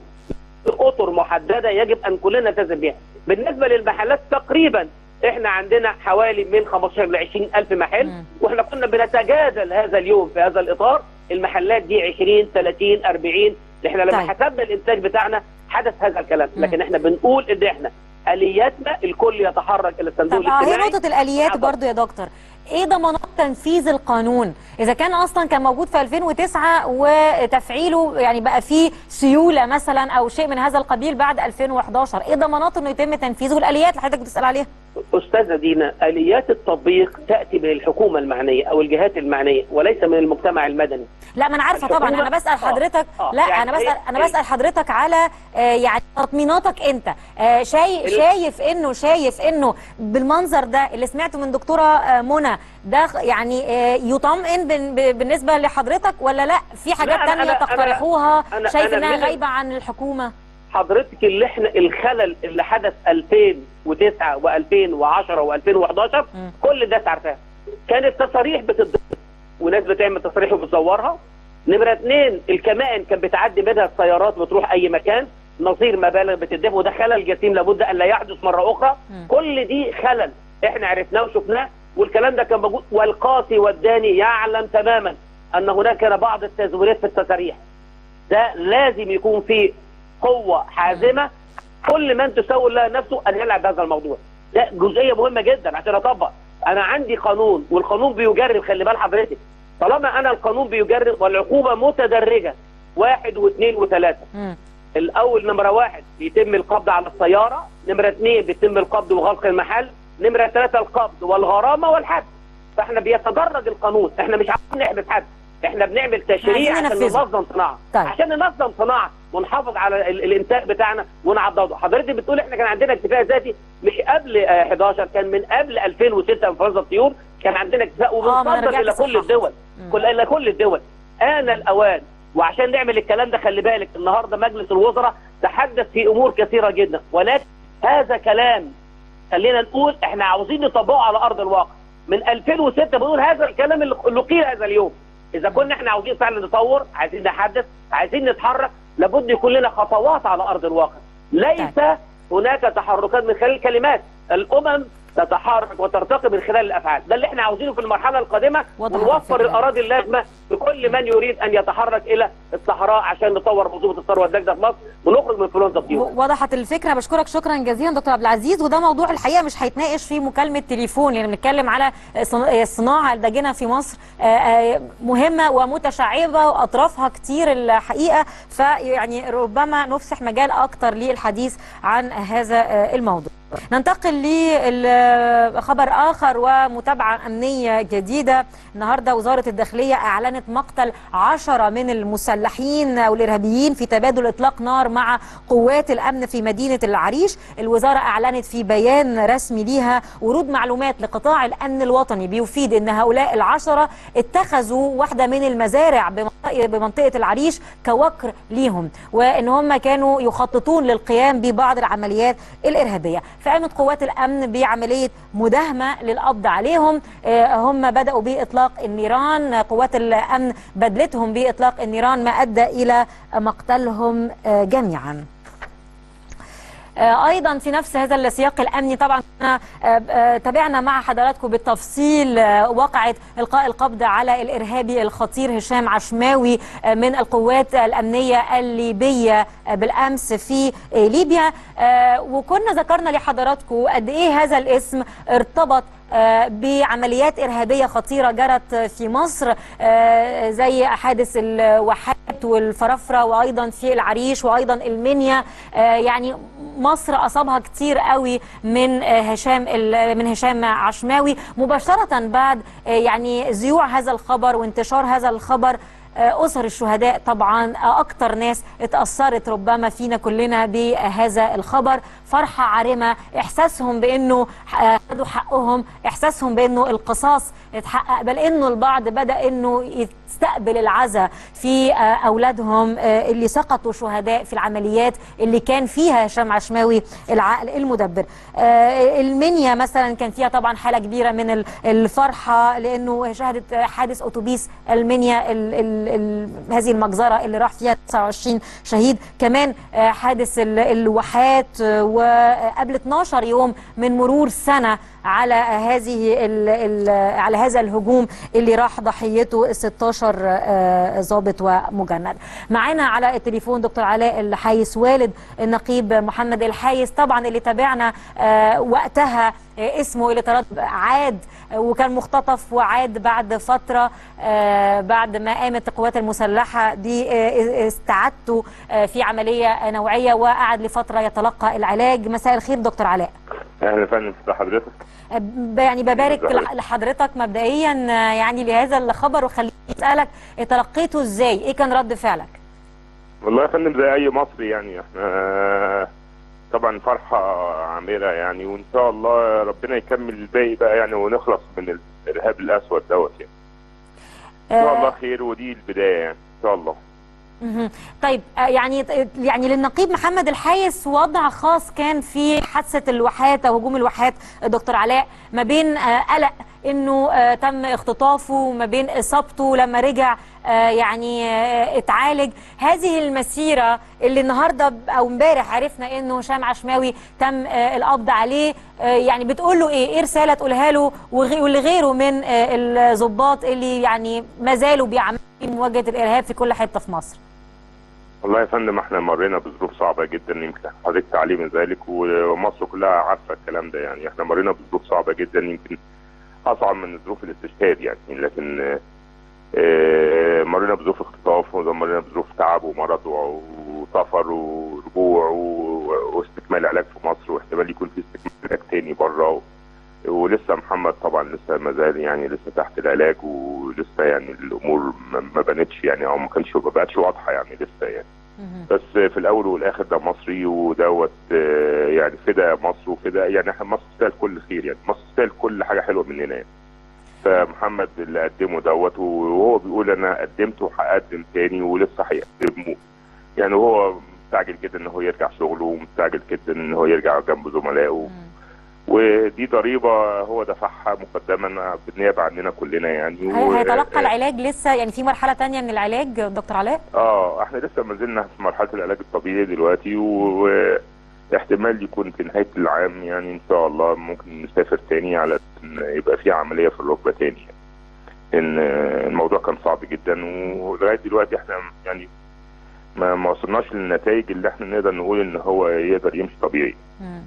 اطر محدده يجب ان كلنا نلتزم بها. بالنسبه للمحلات تقريبا احنا عندنا حوالي من 15 ل 20 الف محل، واحنا كنا بنتجادل هذا اليوم في هذا الاطار. المحلات دي 20 30 40، احنا لما حسبنا الانتاج بتاعنا حدث هذا الكلام. لكن احنا بنقول ان احنا الياتنا الكل يتحرك الى الصندوق الاجتماعي. هي نقطه الاليات برضو يا دكتور، ايه ضمانات تنفيذ القانون اذا كان اصلا كان موجود في 2009 وتفعيله يعني بقى فيه سيوله مثلا او شيء من هذا القبيل بعد 2011؟ ايه ضمانات انه يتم تنفيذه والاليات اللي حضرتك بتسال عليها؟ استاذه دينا، اليات التطبيق تاتي من الحكومه المعنيه او الجهات المعنيه وليس من المجتمع المدني. لا ما انا عارفه طبعا، انا بسال حضرتك لا يعني انا بسال حضرتك على يعني تطميناتك انت. شايف انه بالمنظر ده اللي سمعته من دكتوره منى ده يعني يطمئن بالنسبه لحضرتك، ولا لا في حاجات ثانيه تقترحوها شايف انها غايبه عن الحكومه؟ حضرتك اللي احنا الخلل اللي حدث 2009 و2010 و2011 كل ده عارفاه. كانت تصاريح بتضرب وناس بتعمل تصاريح وبتصورها. نمره 2 الكمائن كانت بتعدي منها السيارات بتروح اي مكان، نظير مبالغ بتدفع، وده خلل جسيم لابد ان لا يحدث مره اخرى. كل دي خلل احنا عرفناه وشفناه، والكلام ده كان موجود، والقاصي والداني يعلم تماما ان هناك بعض التزويرات في التصاريح. ده لازم يكون فيه قوه حازمه كل من تسول لها نفسه ان يلعب بهذا الموضوع. ده جزئيه مهمه جدا عشان اطبق. انا عندي قانون والقانون بيجرم، خلي بال حضرتك، طالما انا القانون بيجرم والعقوبه متدرجه 1 و2 و3. الاول نمره 1 بيتم القبض على السياره، نمره 2 بيتم القبض وغلق المحل، نمره 3 القبض والغرامه والحد. فاحنا بيتدرج القانون، احنا مش عايزين نحبس حد، احنا بنعمل تشريع عشان ننظم صناعه. طيب. عشان ننظم صناعه ونحافظ على الانتاج بتاعنا ونعضده. حضرتك بتقول احنا كان عندنا اكتفاء ذاتي مش قبل 11، كان من قبل 2006 انفلونزا الطيور كان عندنا اكتفاء وبنصدر الى كل الدول. الى كل الدول. آن الاوان، وعشان نعمل الكلام ده خلي بالك النهارده مجلس الوزراء تحدث في امور كثيره جدا، ولكن هذا كلام خلينا نقول احنا عاوزين نطبقه على ارض الواقع. من 2006 بنقول هذا الكلام اللي قيل هذا اليوم. اذا كنا احنا عاوزين فعلا نطور، عايزين نحدث، عايزين نتحرك، لابد يكون لنا خطوات على ارض الواقع. ليس هناك تحركات من خلال الكلمات، الامم تتحرك وترتقي من خلال الافعال. ده اللي احنا عاوزينه في المرحله القادمه، ونوفر الاراضي اللازمه لكل من يريد ان يتحرك الى الصحراء عشان نطور منظومه الثروه الناجده في مصر ونخرج من انفلونزا الطيور. وضحت الفكره، بشكرك شكرا جزيلا دكتور عبد العزيز. وده موضوع الحقيقه مش هيتناقش فيه مكالمه تليفون، لان بنتكلم على الصناعه الداجنه في مصر مهمه ومتشعبه واطرافها كتير الحقيقه، فيعني ربما نفسح مجال اكتر للحديث عن هذا الموضوع. ننتقل لخبر آخر ومتابعة أمنية جديدة. النهاردة وزارة الداخلية أعلنت مقتل 10 من المسلحين أو الإرهابيين في تبادل إطلاق نار مع قوات الأمن في مدينة العريش. الوزارة أعلنت في بيان رسمي ليها ورود معلومات لقطاع الأمن الوطني بيفيد أن هؤلاء 10 اتخذوا واحدة من المزارع بمنطقة العريش كوكر ليهم، وأن هم كانوا يخططون للقيام ببعض العمليات الإرهابية. فقامت قوات الأمن بعملية مداهمة للقبض عليهم. هم بدأوا بإطلاق النيران، قوات الأمن بدلتهم بإطلاق النيران، ما أدى إلى مقتلهم جميعا. ايضا في نفس هذا السياق الامني طبعا تابعنا مع حضراتكم بالتفصيل وقعت القاء القبض على الارهابي الخطير هشام عشماوي من القوات الامنيه الليبيه بالامس في ليبيا، وكنا ذكرنا لحضراتكم قد ايه هذا الاسم ارتبط بعمليات إرهابية خطيرة جرت في مصر، زي حادث الواحات والفرافرة وأيضا في العريش وأيضا المنيا. يعني مصر أصابها كتير قوي من هشام عشماوي. مباشرة بعد يعني ذيوع هذا الخبر وانتشار هذا الخبر، أسر الشهداء طبعا أكتر ناس اتأثرت ربما فينا كلنا بهذا الخبر. فرحة عارمة، إحساسهم بأنه خدوا حقهم، إحساسهم بأنه القصاص اتحقق، بل أنه البعض بدأ أنه يستقبل العزاء في أولادهم اللي سقطوا شهداء في العمليات اللي كان فيها هشام عشماوي العقل المدبر. المنيا مثلا كان فيها طبعا حالة كبيرة من الفرحة، لأنه شهدت حادث أتوبيس المنيا هذه المجزرة اللي راح فيها 29 شهيد. كمان حادث الواحات، وقبل 12 يوم من مرور سنة على هذا الهجوم اللي راح ضحيته 16 ضابط ومجند. معانا على التليفون دكتور علاء الحايس والد النقيب محمد الحايس، طبعا اللي تابعنا وقتها اسمه اللي عاد وكان مختطف وعاد بعد فترة بعد ما قامت القوات المسلحة باستعادته في عملية نوعية وقعد لفترة يتلقى العلاج. مساء الخير دكتور علاء. اهلا يا فندم، حضرتك. يعني ببارك لحضرتك مبدئيا يعني لهذا الخبر، وخليني اسالك تلقيته ازاي؟ ايه كان رد فعلك؟ والله يا فندم زي اي مصري، يعني احنا طبعا فرحه عامره يعني، وان شاء الله ربنا يكمل الباقي بقى يعني، ونخلص من الارهاب الاسود دوت يعني. ان شاء الله خير، ودي البدايه يعني ان شاء الله. طيب يعني للنقيب محمد الحايس وضع خاص كان في حادثه الواحات او هجوم الواحات دكتور علاء، ما بين قلق انه تم اختطافه ما بين اصابته لما رجع يعني اتعالج. هذه المسيره اللي النهارده او امبارح عرفنا انه هشام عشماوي تم القبض عليه، يعني بتقول له ايه رساله تقولها له ولغيره من الضباط اللي يعني ما زالوا بيعملوا في مواجهه الارهاب في كل حته في مصر؟ والله يا فندم احنا مرينا بظروف صعبه جدا، يمكن حضرتك تعليم من ذلك ومصر كلها عارفه الكلام ده يعني. احنا مرينا بظروف صعبه جدا، يمكن اصعب من ظروف الاستشهاد يعني، لكن مرينا بظروف اختطاف، ومرينا بظروف تعب ومرض وسفر ورجوع واستكمال علاج في مصر، واحتمال يكون في استكمال علاج تاني بره، ولسه محمد طبعا لسه ما زال يعني لسه تحت العلاج، ولسه يعني الامور ما بانتش يعني، او ما بقتش واضحه يعني لسه يعني. بس في الاول والاخر ده مصري ودوت يعني فدا مصر وفدا يعني، مصر تستاهل كل خير يعني، مصر تستاهل كل حاجه حلوه مننا يعني. فمحمد اللي قدمه دوت، وهو بيقول انا قدمت وهقدم تاني ولسه هيقدمه يعني، وهو مستعجل جدا ان هو يرجع شغله، ومستعجل جدا ان هو يرجع جنب زملائه، ودي ضريبه هو دفعها مقدما بالنيابه عننا كلنا يعني. هيتلقى العلاج لسه يعني في مرحله ثانيه من العلاج دكتور علاء؟ احنا لسه ما زلنا في مرحله العلاج الطبيعي دلوقتي، واحتمال يكون في نهايه العام يعني ان شاء الله ممكن نسافر تاني على ان يبقى في عمليه في الركبه تاني يعني. ان الموضوع كان صعب جدا، ولغايه دلوقتي احنا يعني ما وصلناش للنتائج اللي احنا نقدر نقول ان هو يقدر يمشي طبيعي.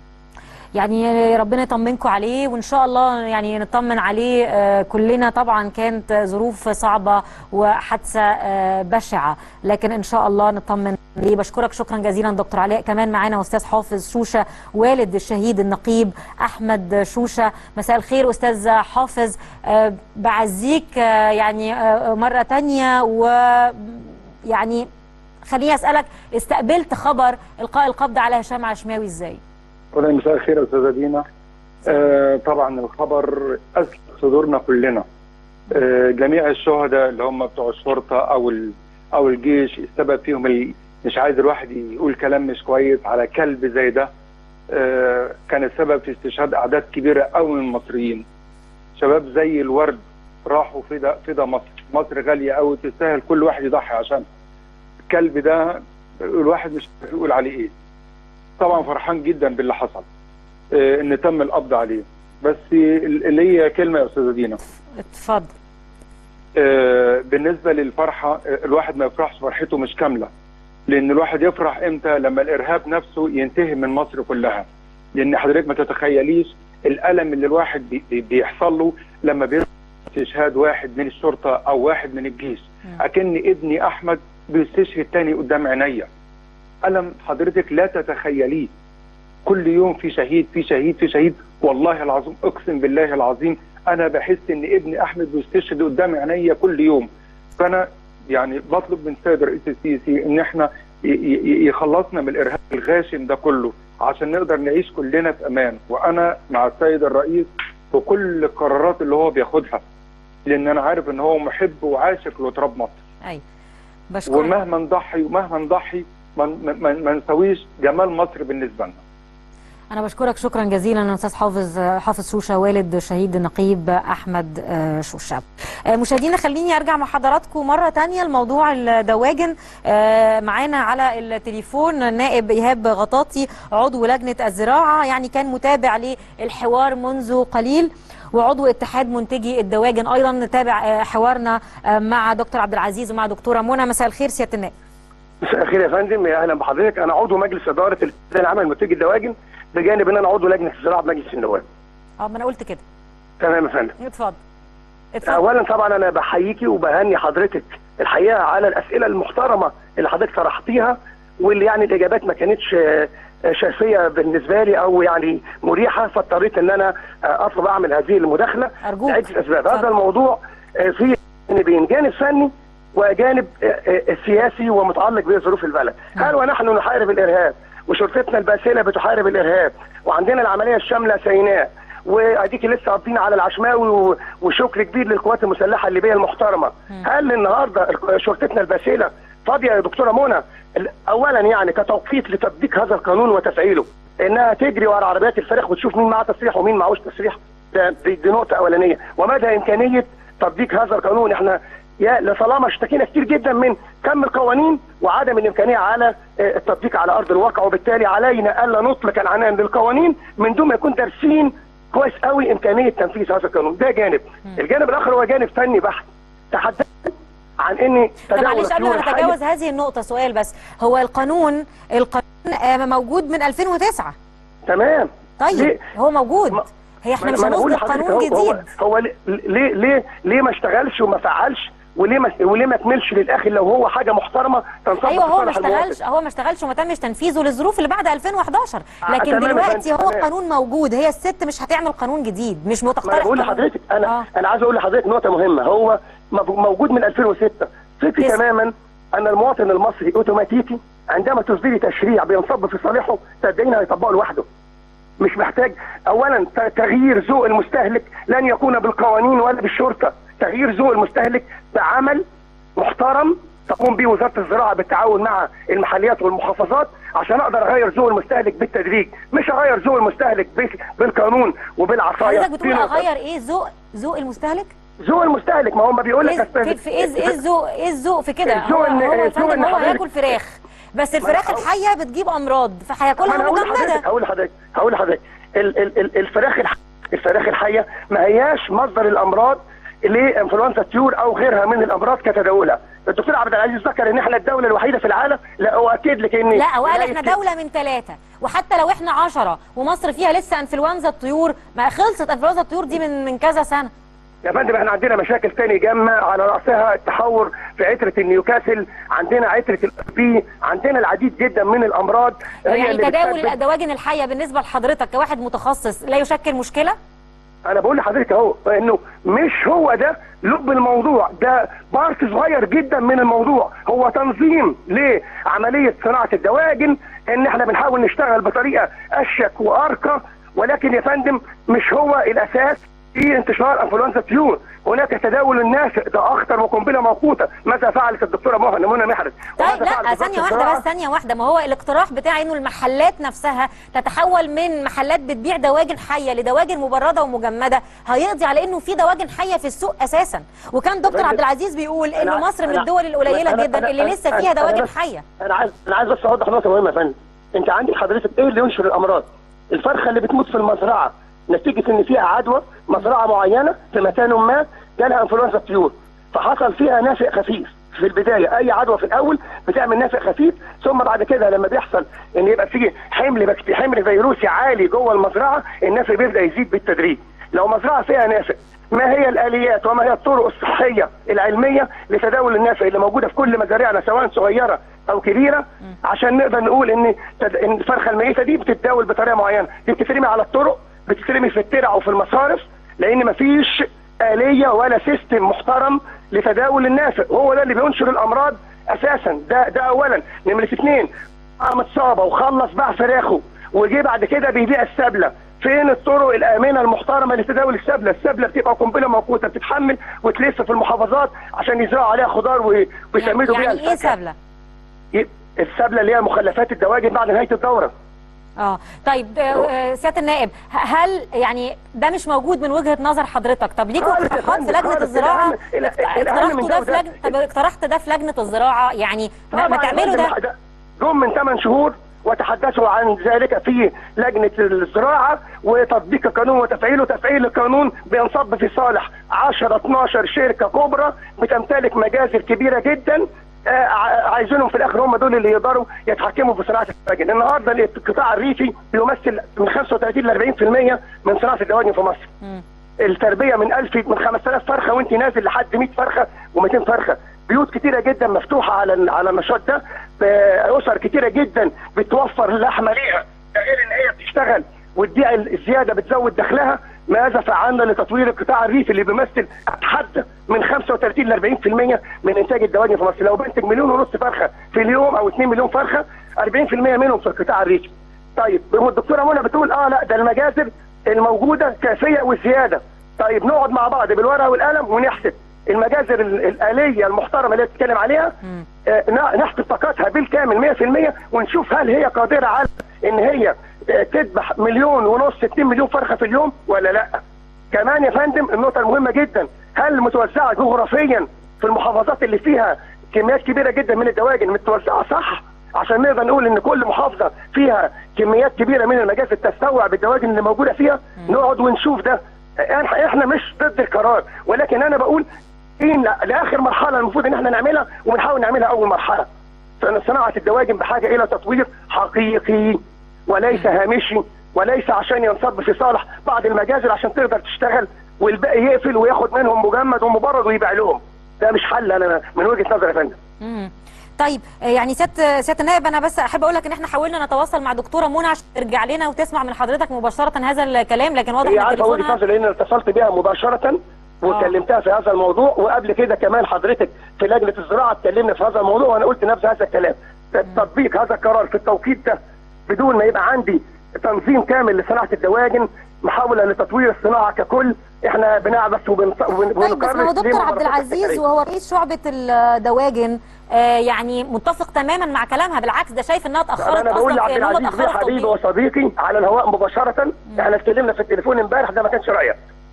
يعني ربنا يطمنكم عليه وان شاء الله يعني نطمن عليه كلنا. طبعا كانت ظروف صعبه وحادثه بشعه، لكن ان شاء الله نطمن عليه. بشكرك شكرا جزيلا دكتور علاء. كمان معانا استاذ حافظ شوشه والد الشهيد النقيب احمد شوشه. مساء الخير استاذ حافظ. بعزيك يعني مره ثانيه، ويعني خليني اسالك، استقبلت خبر القاء القبض على هشام عشماوي ازاي؟ مساء الخير يا استاذه دينا. طبعا الخبر اسلك صدورنا كلنا. جميع الشهداء اللي هم بتوع الشرطه او الجيش السبب فيهم مش عايز الواحد يقول كلام مش كويس على كلب زي ده. كان السبب في استشهاد اعداد كبيره قوي من المصريين. شباب زي الورد راحوا فدا مصر غاليه قوي تستاهل كل واحد يضحي عشان الكلب ده. الواحد مش يقول عليه ايه. طبعا فرحان جدا باللي حصل، ان تم القبض عليه. بس اللي هي كلمه يا استاذه دينا. اتفضل. بالنسبه للفرحه، الواحد ما يفرحش فرحته مش كامله، لان الواحد يفرح امتى؟ لما الارهاب نفسه ينتهي من مصر كلها. لان حضرتك ما تتخيليش الالم اللي الواحد بيحصل له لما بيرجع استشهاد واحد من الشرطه او واحد من الجيش. اكن ابني احمد بيستشهد تاني قدام عينيا. ألم حضرتك لا تتخيليه. كل يوم في شهيد في شهيد في شهيد. والله العظيم اقسم بالله العظيم انا بحس ان ابني احمد بيستشهد قدام عينيا كل يوم. فانا يعني بطلب من السيد الرئيس السيسي ان احنا يخلصنا من الارهاب الغاشم ده كله عشان نقدر نعيش كلنا في امان. وانا مع السيد الرئيس في كل القرارات اللي هو بياخدها، لان انا عارف ان هو محب وعاشق لتراب مصر. ايوه بشكرك. ومهما نضحي ما نسويش جمال مصر بالنسبه لنا. أنا بشكرك شكرا جزيلا أستاذ حافظ شوشة والد شهيد النقيب أحمد شوشة. مشاهدينا خليني أرجع مع حضراتكم مرة تانية لموضوع الدواجن. معانا على التليفون نائب إيهاب غطاطي عضو لجنة الزراعة، يعني كان متابع للحوار منذ قليل، وعضو اتحاد منتجي الدواجن أيضا. نتابع حوارنا مع دكتور عبد العزيز ومع دكتورة منى. مساء الخير سيادة النائب. مساء الخير يا فندم، يا اهلا بحضرتك. انا عضو مجلس اداره الاتحاد العام لمنتجي الدواجن، بجانب ان انا عضو لجنه الزراعه بمجلس النواب. ما انا قلت كده. تمام يا فندم. اتفضل. اولا طبعا انا بحييكي وبهني حضرتك الحقيقه على الاسئله المحترمه اللي حضرتك طرحتيها، واللي يعني الاجابات ما كانتش شافيه بالنسبه لي او يعني مريحه، فاضطريت ان انا اطلب اعمل هذه المداخله لعده اسباب. هذا الموضوع فيه جانبين، جانب فني وجانب سياسي ومتعلق بظروف البلد. هل ونحن نحارب الارهاب وشرطتنا الباسله بتحارب الارهاب وعندنا العمليه الشامله سيناء، واديكي لسه قابضين على العشماوي وشكر كبير للقوات المسلحه الليبيه المحترمه. هل النهارده شرطتنا الباسله فاضيه يا دكتوره منى؟ اولا يعني كتوقيت لتطبيق هذا القانون وتفعيله، انها تجري ورا عربيات الفراخ وتشوف مين معاه تصريح ومين معهوش تصريح؟ دي نقطه اولانيه. ومدى امكانيه تطبيق هذا القانون؟ احنا لطالما اشتكينا كتير جدا من كم القوانين وعدم الامكانيه على التطبيق على ارض الواقع، وبالتالي علينا الا نطلق العنان للقوانين من دون ما يكون دارسين كويس قوي امكانيه تنفيذ هذا القانون. ده جانب. الجانب الاخر هو جانب فني بحت. تحدثت عن ان معلش قبل ما نتجاوز هذه النقطه سؤال بس، هو القانون موجود من 2009. تمام. طيب هو موجود، هي احنا مش هنصدر قانون جديد. هو ليه ما اشتغلش وما فعلش وليه ما كملش للاخر لو هو حاجه محترمه تنصب؟ ايوه هو ما اشتغلش وما تمش تنفيذه للظروف اللي بعد 2011، لكن دلوقتي هو قانون موجود. هي الست مش هتعمل قانون جديد، مش متقترح. بقول لحضرتك انا عايز اقول لحضرتك نقطه مهمه. هو موجود من 2006. فكري تماما ان المواطن المصري اوتوماتيكي عندما تصدري تشريع بينصب في صالحه صدقيني هيطبقه لوحده. مش محتاج اولا تغيير ذوق المستهلك، لن يكون بالقوانين ولا بالشرطه. تغيير ذوق المستهلك بعمل محترم تقوم به وزاره الزراعه بالتعاون مع المحليات والمحافظات عشان اقدر اغير ذوق المستهلك بالتدريج، مش اغير ذوق المستهلك بالقانون وبالعصايه. حضرتك بتقول اغير ايه؟ ذوق المستهلك؟ ذوق المستهلك، ما هم بيقول لك في ايه الذوق في كده؟ هو هياكل فراخ، بس الفراخ الحيه بتجيب امراض فهياكلها مجمده. هقول لحضرتك الفراخ الحيه ما هياش مصدر الامراض لانفلونزا الطيور او غيرها من الامراض كتداولها. الدكتور عبد العزيز ذكر ان احنا الدوله الوحيده في العالم، لا اؤكد لك ان لا، وقال احنا دوله من 3، وحتى لو احنا 10 ومصر فيها لسه انفلونزا الطيور، ما خلصت انفلونزا الطيور دي من كذا سنه. يا فندم احنا عندنا مشاكل تاني جامه على راسها التحور في عتره النيوكاسل، عندنا عتره البي، عندنا العديد جدا من الامراض. يعني تداول الدواجن الحيه بالنسبه لحضرتك كواحد متخصص لا يشكل مشكله؟ انا بقول لحضرتك اهو انه مش هو ده لب الموضوع، ده بارت صغير جدا من الموضوع، هو تنظيم لعمليه صناعه الدواجن، ان احنا بنحاول نشتغل بطريقه اشيك وارقى، ولكن يا فندم مش هو الاساس في انتشار انفلونزا الطيور. هناك تداول النافع ده اخطر وقنبله موقوته. ماذا فعلت الدكتوره منى محرز؟ طيب لا، ثانيه واحده ما هو الاقتراح بتاعي انه المحلات نفسها تتحول من محلات بتبيع دواجن حيه لدواجن مبرده ومجمده، هيقضي على انه في دواجن حيه في السوق اساسا. وكان دكتور عبد العزيز بيقول انه مصر من الدول القليله جدا اللي لسه فيها دواجن حيه. انا عايز بس اوضح نقطه مهمه يا فندم. انت عندك حضرتك ايه اللي ينشر الامراض؟ الفرخه اللي بتموت في المزرعه نتيجه ان فيها عدوى، مزرعه معينه في مكان ما جالها انفلونزا الطيور، فحصل فيها نافق خفيف في البدايه. اي عدوى في الاول بتعمل نافق خفيف، ثم بعد كده لما بيحصل ان يبقى فيه حمل فيروسي عالي جوه المزرعه، النافق بيبدا يزيد بالتدريج. لو مزرعه فيها نافق، ما هي الاليات وما هي الطرق الصحيه العلميه لتداول النافق اللي موجوده في كل مزارعنا سواء صغيره او كبيره، عشان نقدر نقول ان الفرخه الميته دي بتتداول بطريقه معينه؟ دي بتترمي على الطرق، بتترمي في الترع وفي المصارف، لان مفيش آلية ولا سيستم محترم لتداول النافق، وهو ده اللي بينشر الامراض اساسا. ده اولا. نمرة 2، متصابه وخلص باع فراخه وجي بعد كده بيبيع السبله. فين الطرق الامنه المحترمه لتداول السبله؟ السبله بتبقى قنبله موقوته، بتتحمل وتلف في المحافظات عشان يزرعوا عليها خضار ويسمدوا بيها يعني ايه سبله؟ السبله اللي هي مخلفات الدواجن بعد نهايه الدوره. طيب سياده النائب، هل يعني ده مش موجود من وجهه نظر حضرتك؟ طب ليكوا اقتراحات في لجنه الزراعه؟ اقترحت ده في لجنه الزراعه، يعني ما تعملوا ده؟ جم من 8 شهور وتحدثوا عن ذلك في لجنه الزراعه وتطبيق القانون وتفعيله. تفعيل القانون بينصب في صالح 10-12 شركه كبرى بتمتلك مجازر كبيره جدا، عايزينهم في الاخر هم دول اللي يقدروا يتحكموا في صناعه الدواجن. النهارده القطاع الريفي بيمثل من 35 ل 40% من صناعه الدواجن في مصر. التربيه من 5000 فرخه وانت نازل لحد 100 فرخه و200 فرخه. بيوت كتيره جدا مفتوحه على النشاط ده، اسر كتيره جدا بتوفر اللحمه ليها، ده غير ان هي بتشتغل وتبيع الزياده بتزود دخلها. ماذا فعلنا لتطوير القطاع الريفي اللي بيمثل اتحدى من 35 ل 40% من انتاج الدواجن في مصر؟ لو بنتج 1.5 مليون فرخه في اليوم او 2 مليون فرخه، 40% منهم في القطاع الريفي. طيب الدكتوره منى بتقول لا ده المجازر الموجوده كافيه وزياده. طيب نقعد مع بعض بالورقه والقلم ونحسب المجازر الآلية المحترمة اللي بتتكلم عليها، نحسب طاقتها بالكامل 100% ونشوف هل هي قادرة على ان هي تذبح 1.5 مليون 2 مليون فرخة في اليوم ولا لا. كمان يا فندم النقطة المهمة جدا، هل متوزعة جغرافيا في المحافظات اللي فيها كميات كبيرة جدا من الدواجن متوزعة صح، عشان نقدر نقول ان كل محافظة فيها كميات كبيرة من المجازر تستوعب الدواجن اللي موجودة فيها. نقعد ونشوف ده. احنا مش ضد القرار، ولكن انا بقول لاخر مرحله المفروض ان احنا نعملها وبنحاول نعملها اول مرحله. صناعه الدواجن بحاجه الى تطوير حقيقي وليس هامشي، وليس عشان ينصب في صالح بعض المجازر عشان تقدر تشتغل والباقي يقفل وياخد منهم مجمد ومبرد ويبيع لهم. ده مش حل انا من وجهه نظري يا فندم. طيب يعني سياده النائب، انا بس احب اقول لك ان احنا حاولنا نتواصل مع دكتوره منى عشان ترجع لنا وتسمع من حضرتك مباشره هذا الكلام، لكن واضح ان تليفونها لان اتصلت بيها مباشره وكلمتها في هذا الموضوع، وقبل كده كمان حضرتك في لجنه الزراعه اتكلمنا في هذا الموضوع وانا قلت نفس هذا الكلام. تطبيق هذا القرار في التوقيت ده بدون ما يبقى عندي تنظيم كامل لصناعه الدواجن، محاوله لتطوير الصناعه ككل، احنا بنعبث طيب بس ما هو دكتور عبد العزيز وهو رئيس شعبة الدواجن يعني متفق تماما مع كلامها، بالعكس ده شايف انها اتاخرت. انا بقول لعبد العزيز يا حبيبي وصديقي على الهواء مباشره، احنا اتكلمنا في التليفون امبارح، ده ما كانش رايك.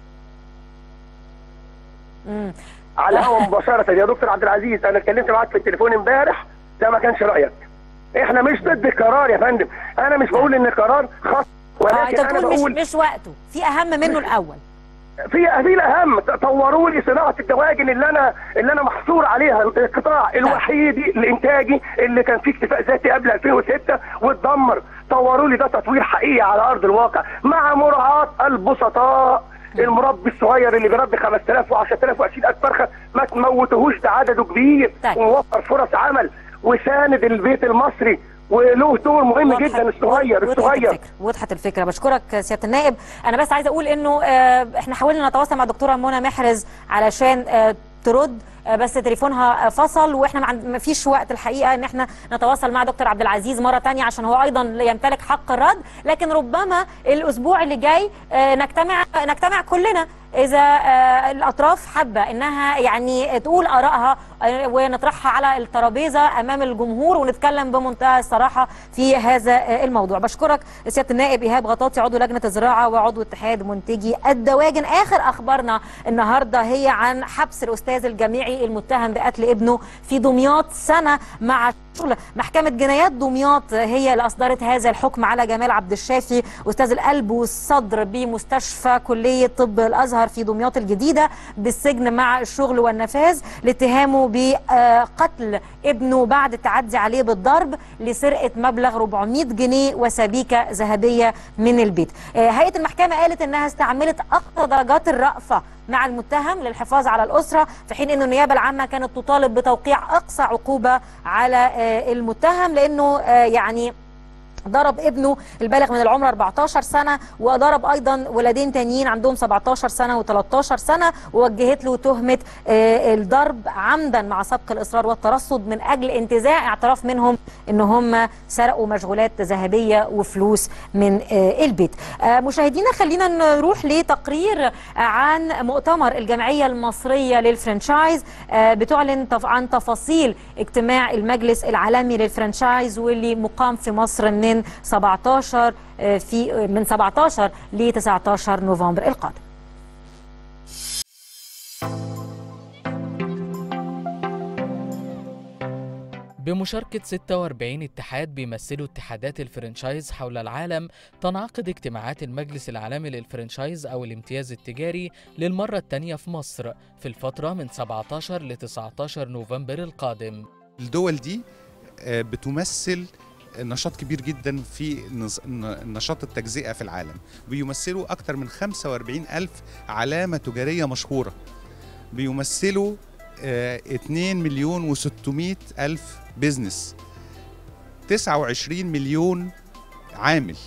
على الهواء مباشره يا دكتور عبد العزيز، انا اتكلمت معاك في التليفون امبارح، ده ما كانش رايك. احنا مش ضد القرار يا فندم، انا مش بقول ان القرار خاص، ولكن انا بقول مش وقته، في اهم منه الاول. في الاهم، طوروا لي صناعه الدواجن اللي انا محصور عليها، القطاع الوحيد الانتاجي اللي كان فيه اكتفاء ذاتي قبل 2006 واتدمر. طوروا لي ده تطوير حقيقي على ارض الواقع مع مراعاه البسطاء. المربي الصغير اللي بيربي 5000 و10000 و20000 فرخه ما تموتهوش، ده عدده كبير، ووفر فرص عمل وساند البيت المصري، وله دور مهم جدا. الصغير وضحت الفكره. بشكرك سياده النائب. انا بس عايزه اقول انه احنا حاولنا نتواصل مع الدكتوره منى محرز علشان ترد، بس تليفونها فصل، واحنا ما فيش وقت الحقيقه ان احنا نتواصل مع دكتور عبد العزيز مره ثانيه عشان هو ايضا يمتلك حق الرد، لكن ربما الاسبوع اللي جاي نجتمع كلنا اذا الاطراف حابه انها يعني تقول ارائها ونطرحها على الترابيزه امام الجمهور ونتكلم بمنتهى الصراحه في هذا الموضوع. بشكرك سياده النائب ايهاب غطاطي عضو لجنه الزراعه وعضو اتحاد منتجي الدواجن. اخر اخبارنا النهارده هي عن حبس الاستاذ الجامعي المتهم بقتل ابنه في دمياط سنه مع شغل. محكمه جنايات دمياط هي اللي اصدرت هذا الحكم على جمال عبد الشافي استاذ القلب والصدر بمستشفى كليه طب الازهر في دمياط الجديده بالسجن مع الشغل والنفاذ لاتهامه بقتل ابنه بعد التعدي عليه بالضرب لسرقه مبلغ 400 جنيه وسبيكه ذهبيه من البيت. هيئه المحكمه قالت انها استعملت اقصى درجات الرأفه مع المتهم للحفاظ على الأسرة، في حين أن النيابة العامة كانت تطالب بتوقيع أقصى عقوبة على المتهم لأنه يعني ضرب ابنه البالغ من العمر 14 سنة، وضرب أيضا ولدين تانيين عندهم 17 سنة و13 سنة، ووجهت له تهمة الضرب عمدا مع سبق الإصرار والترصد من أجل انتزاع اعتراف منهم إن هم سرقوا مشغولات ذهبية وفلوس من البيت. مشاهدينا خلينا نروح لتقرير عن مؤتمر الجمعية المصرية للفرنشايز، بتعلن عن تفاصيل اجتماع المجلس العالمي للفرنشايز واللي مقام في مصر من 17 ل 19 نوفمبر القادم. بمشاركة 46 اتحاد بيمثلوا اتحادات الفرنشايز حول العالم، تنعقد اجتماعات المجلس العالمي للفرنشايز أو الامتياز التجاري للمرة الثانية في مصر في الفترة من 17 ل 19 نوفمبر القادم. الدول دي بتمثل نشاط كبير جدا في نشاط التجزئة في العالم، بيمثلوا أكثر من 45,000 علامة تجارية مشهورة، بيمثلوا 2,600,000 بيزنس، 29 مليون عامل،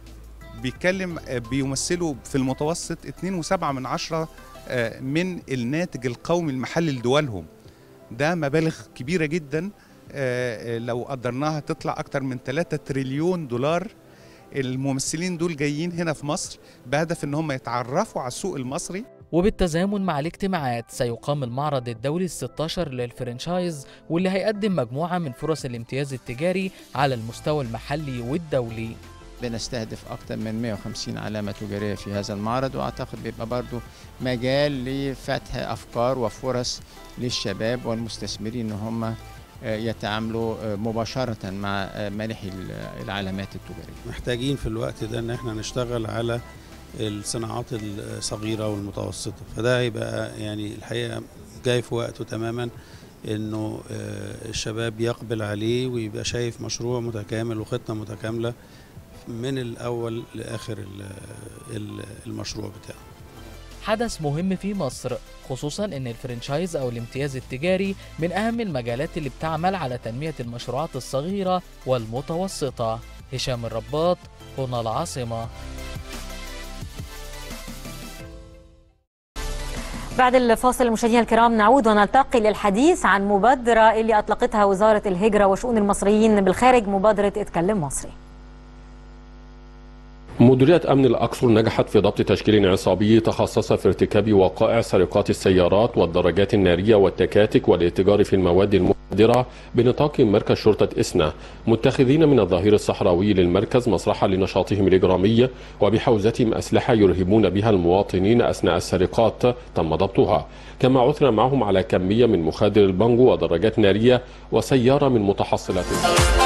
بيمثلوا في المتوسط 2.7 من الناتج القومي المحلي لدولهم. ده مبالغ كبيرة جدا، لو قدرناها تطلع أكتر من 3 تريليون دولار. الممثلين دول جايين هنا في مصر بهدف ان هم يتعرفوا على السوق المصري. وبالتزامن مع الاجتماعات سيقام المعرض الدولي ال16 للفرنشايز، واللي هيقدم مجموعة من فرص الامتياز التجاري على المستوى المحلي والدولي. بنستهدف أكثر من 150 علامة تجارية في هذا المعرض، وأعتقد بيبقى برضو مجال لفتح أفكار وفرص للشباب والمستثمرين إن هم يتعاملوا مباشرة مع منحي العلامات التجارية. محتاجين في الوقت ده إن احنا نشتغل على الصناعات الصغيرة والمتوسطة، فده هيبقى يعني الحقيقة جاي في وقته تماما إنه الشباب يقبل عليه ويبقى شايف مشروع متكامل وخطة متكاملة من الأول لآخر المشروع بتاعه. حدث مهم في مصر، خصوصا ان الفرنشايز او الامتياز التجاري من اهم المجالات اللي بتعمل على تنمية المشروعات الصغيرة والمتوسطة. هشام الرباط، هنا العاصمة. بعد الفاصل مشاهدينا الكرام نعود ونلتقي للحديث عن مبادرة اللي أطلقتها وزارة الهجرة وشؤون المصريين بالخارج، مبادرة اتكلم مصري. مديرية أمن الأقصر نجحت في ضبط تشكيل عصابي تخصص في ارتكاب وقائع سرقات السيارات والدراجات النارية والتكاتك والاتجار في المواد المخدرة بنطاق مركز شرطة إسنا، متخذين من الظهير الصحراوي للمركز مسرحا لنشاطهم الإجرامي وبحوزتهم أسلحة يرهبون بها المواطنين أثناء السرقات تم ضبطها، كما عثر معهم على كمية من مخادر البانجو ودراجات نارية وسيارة من متحصلات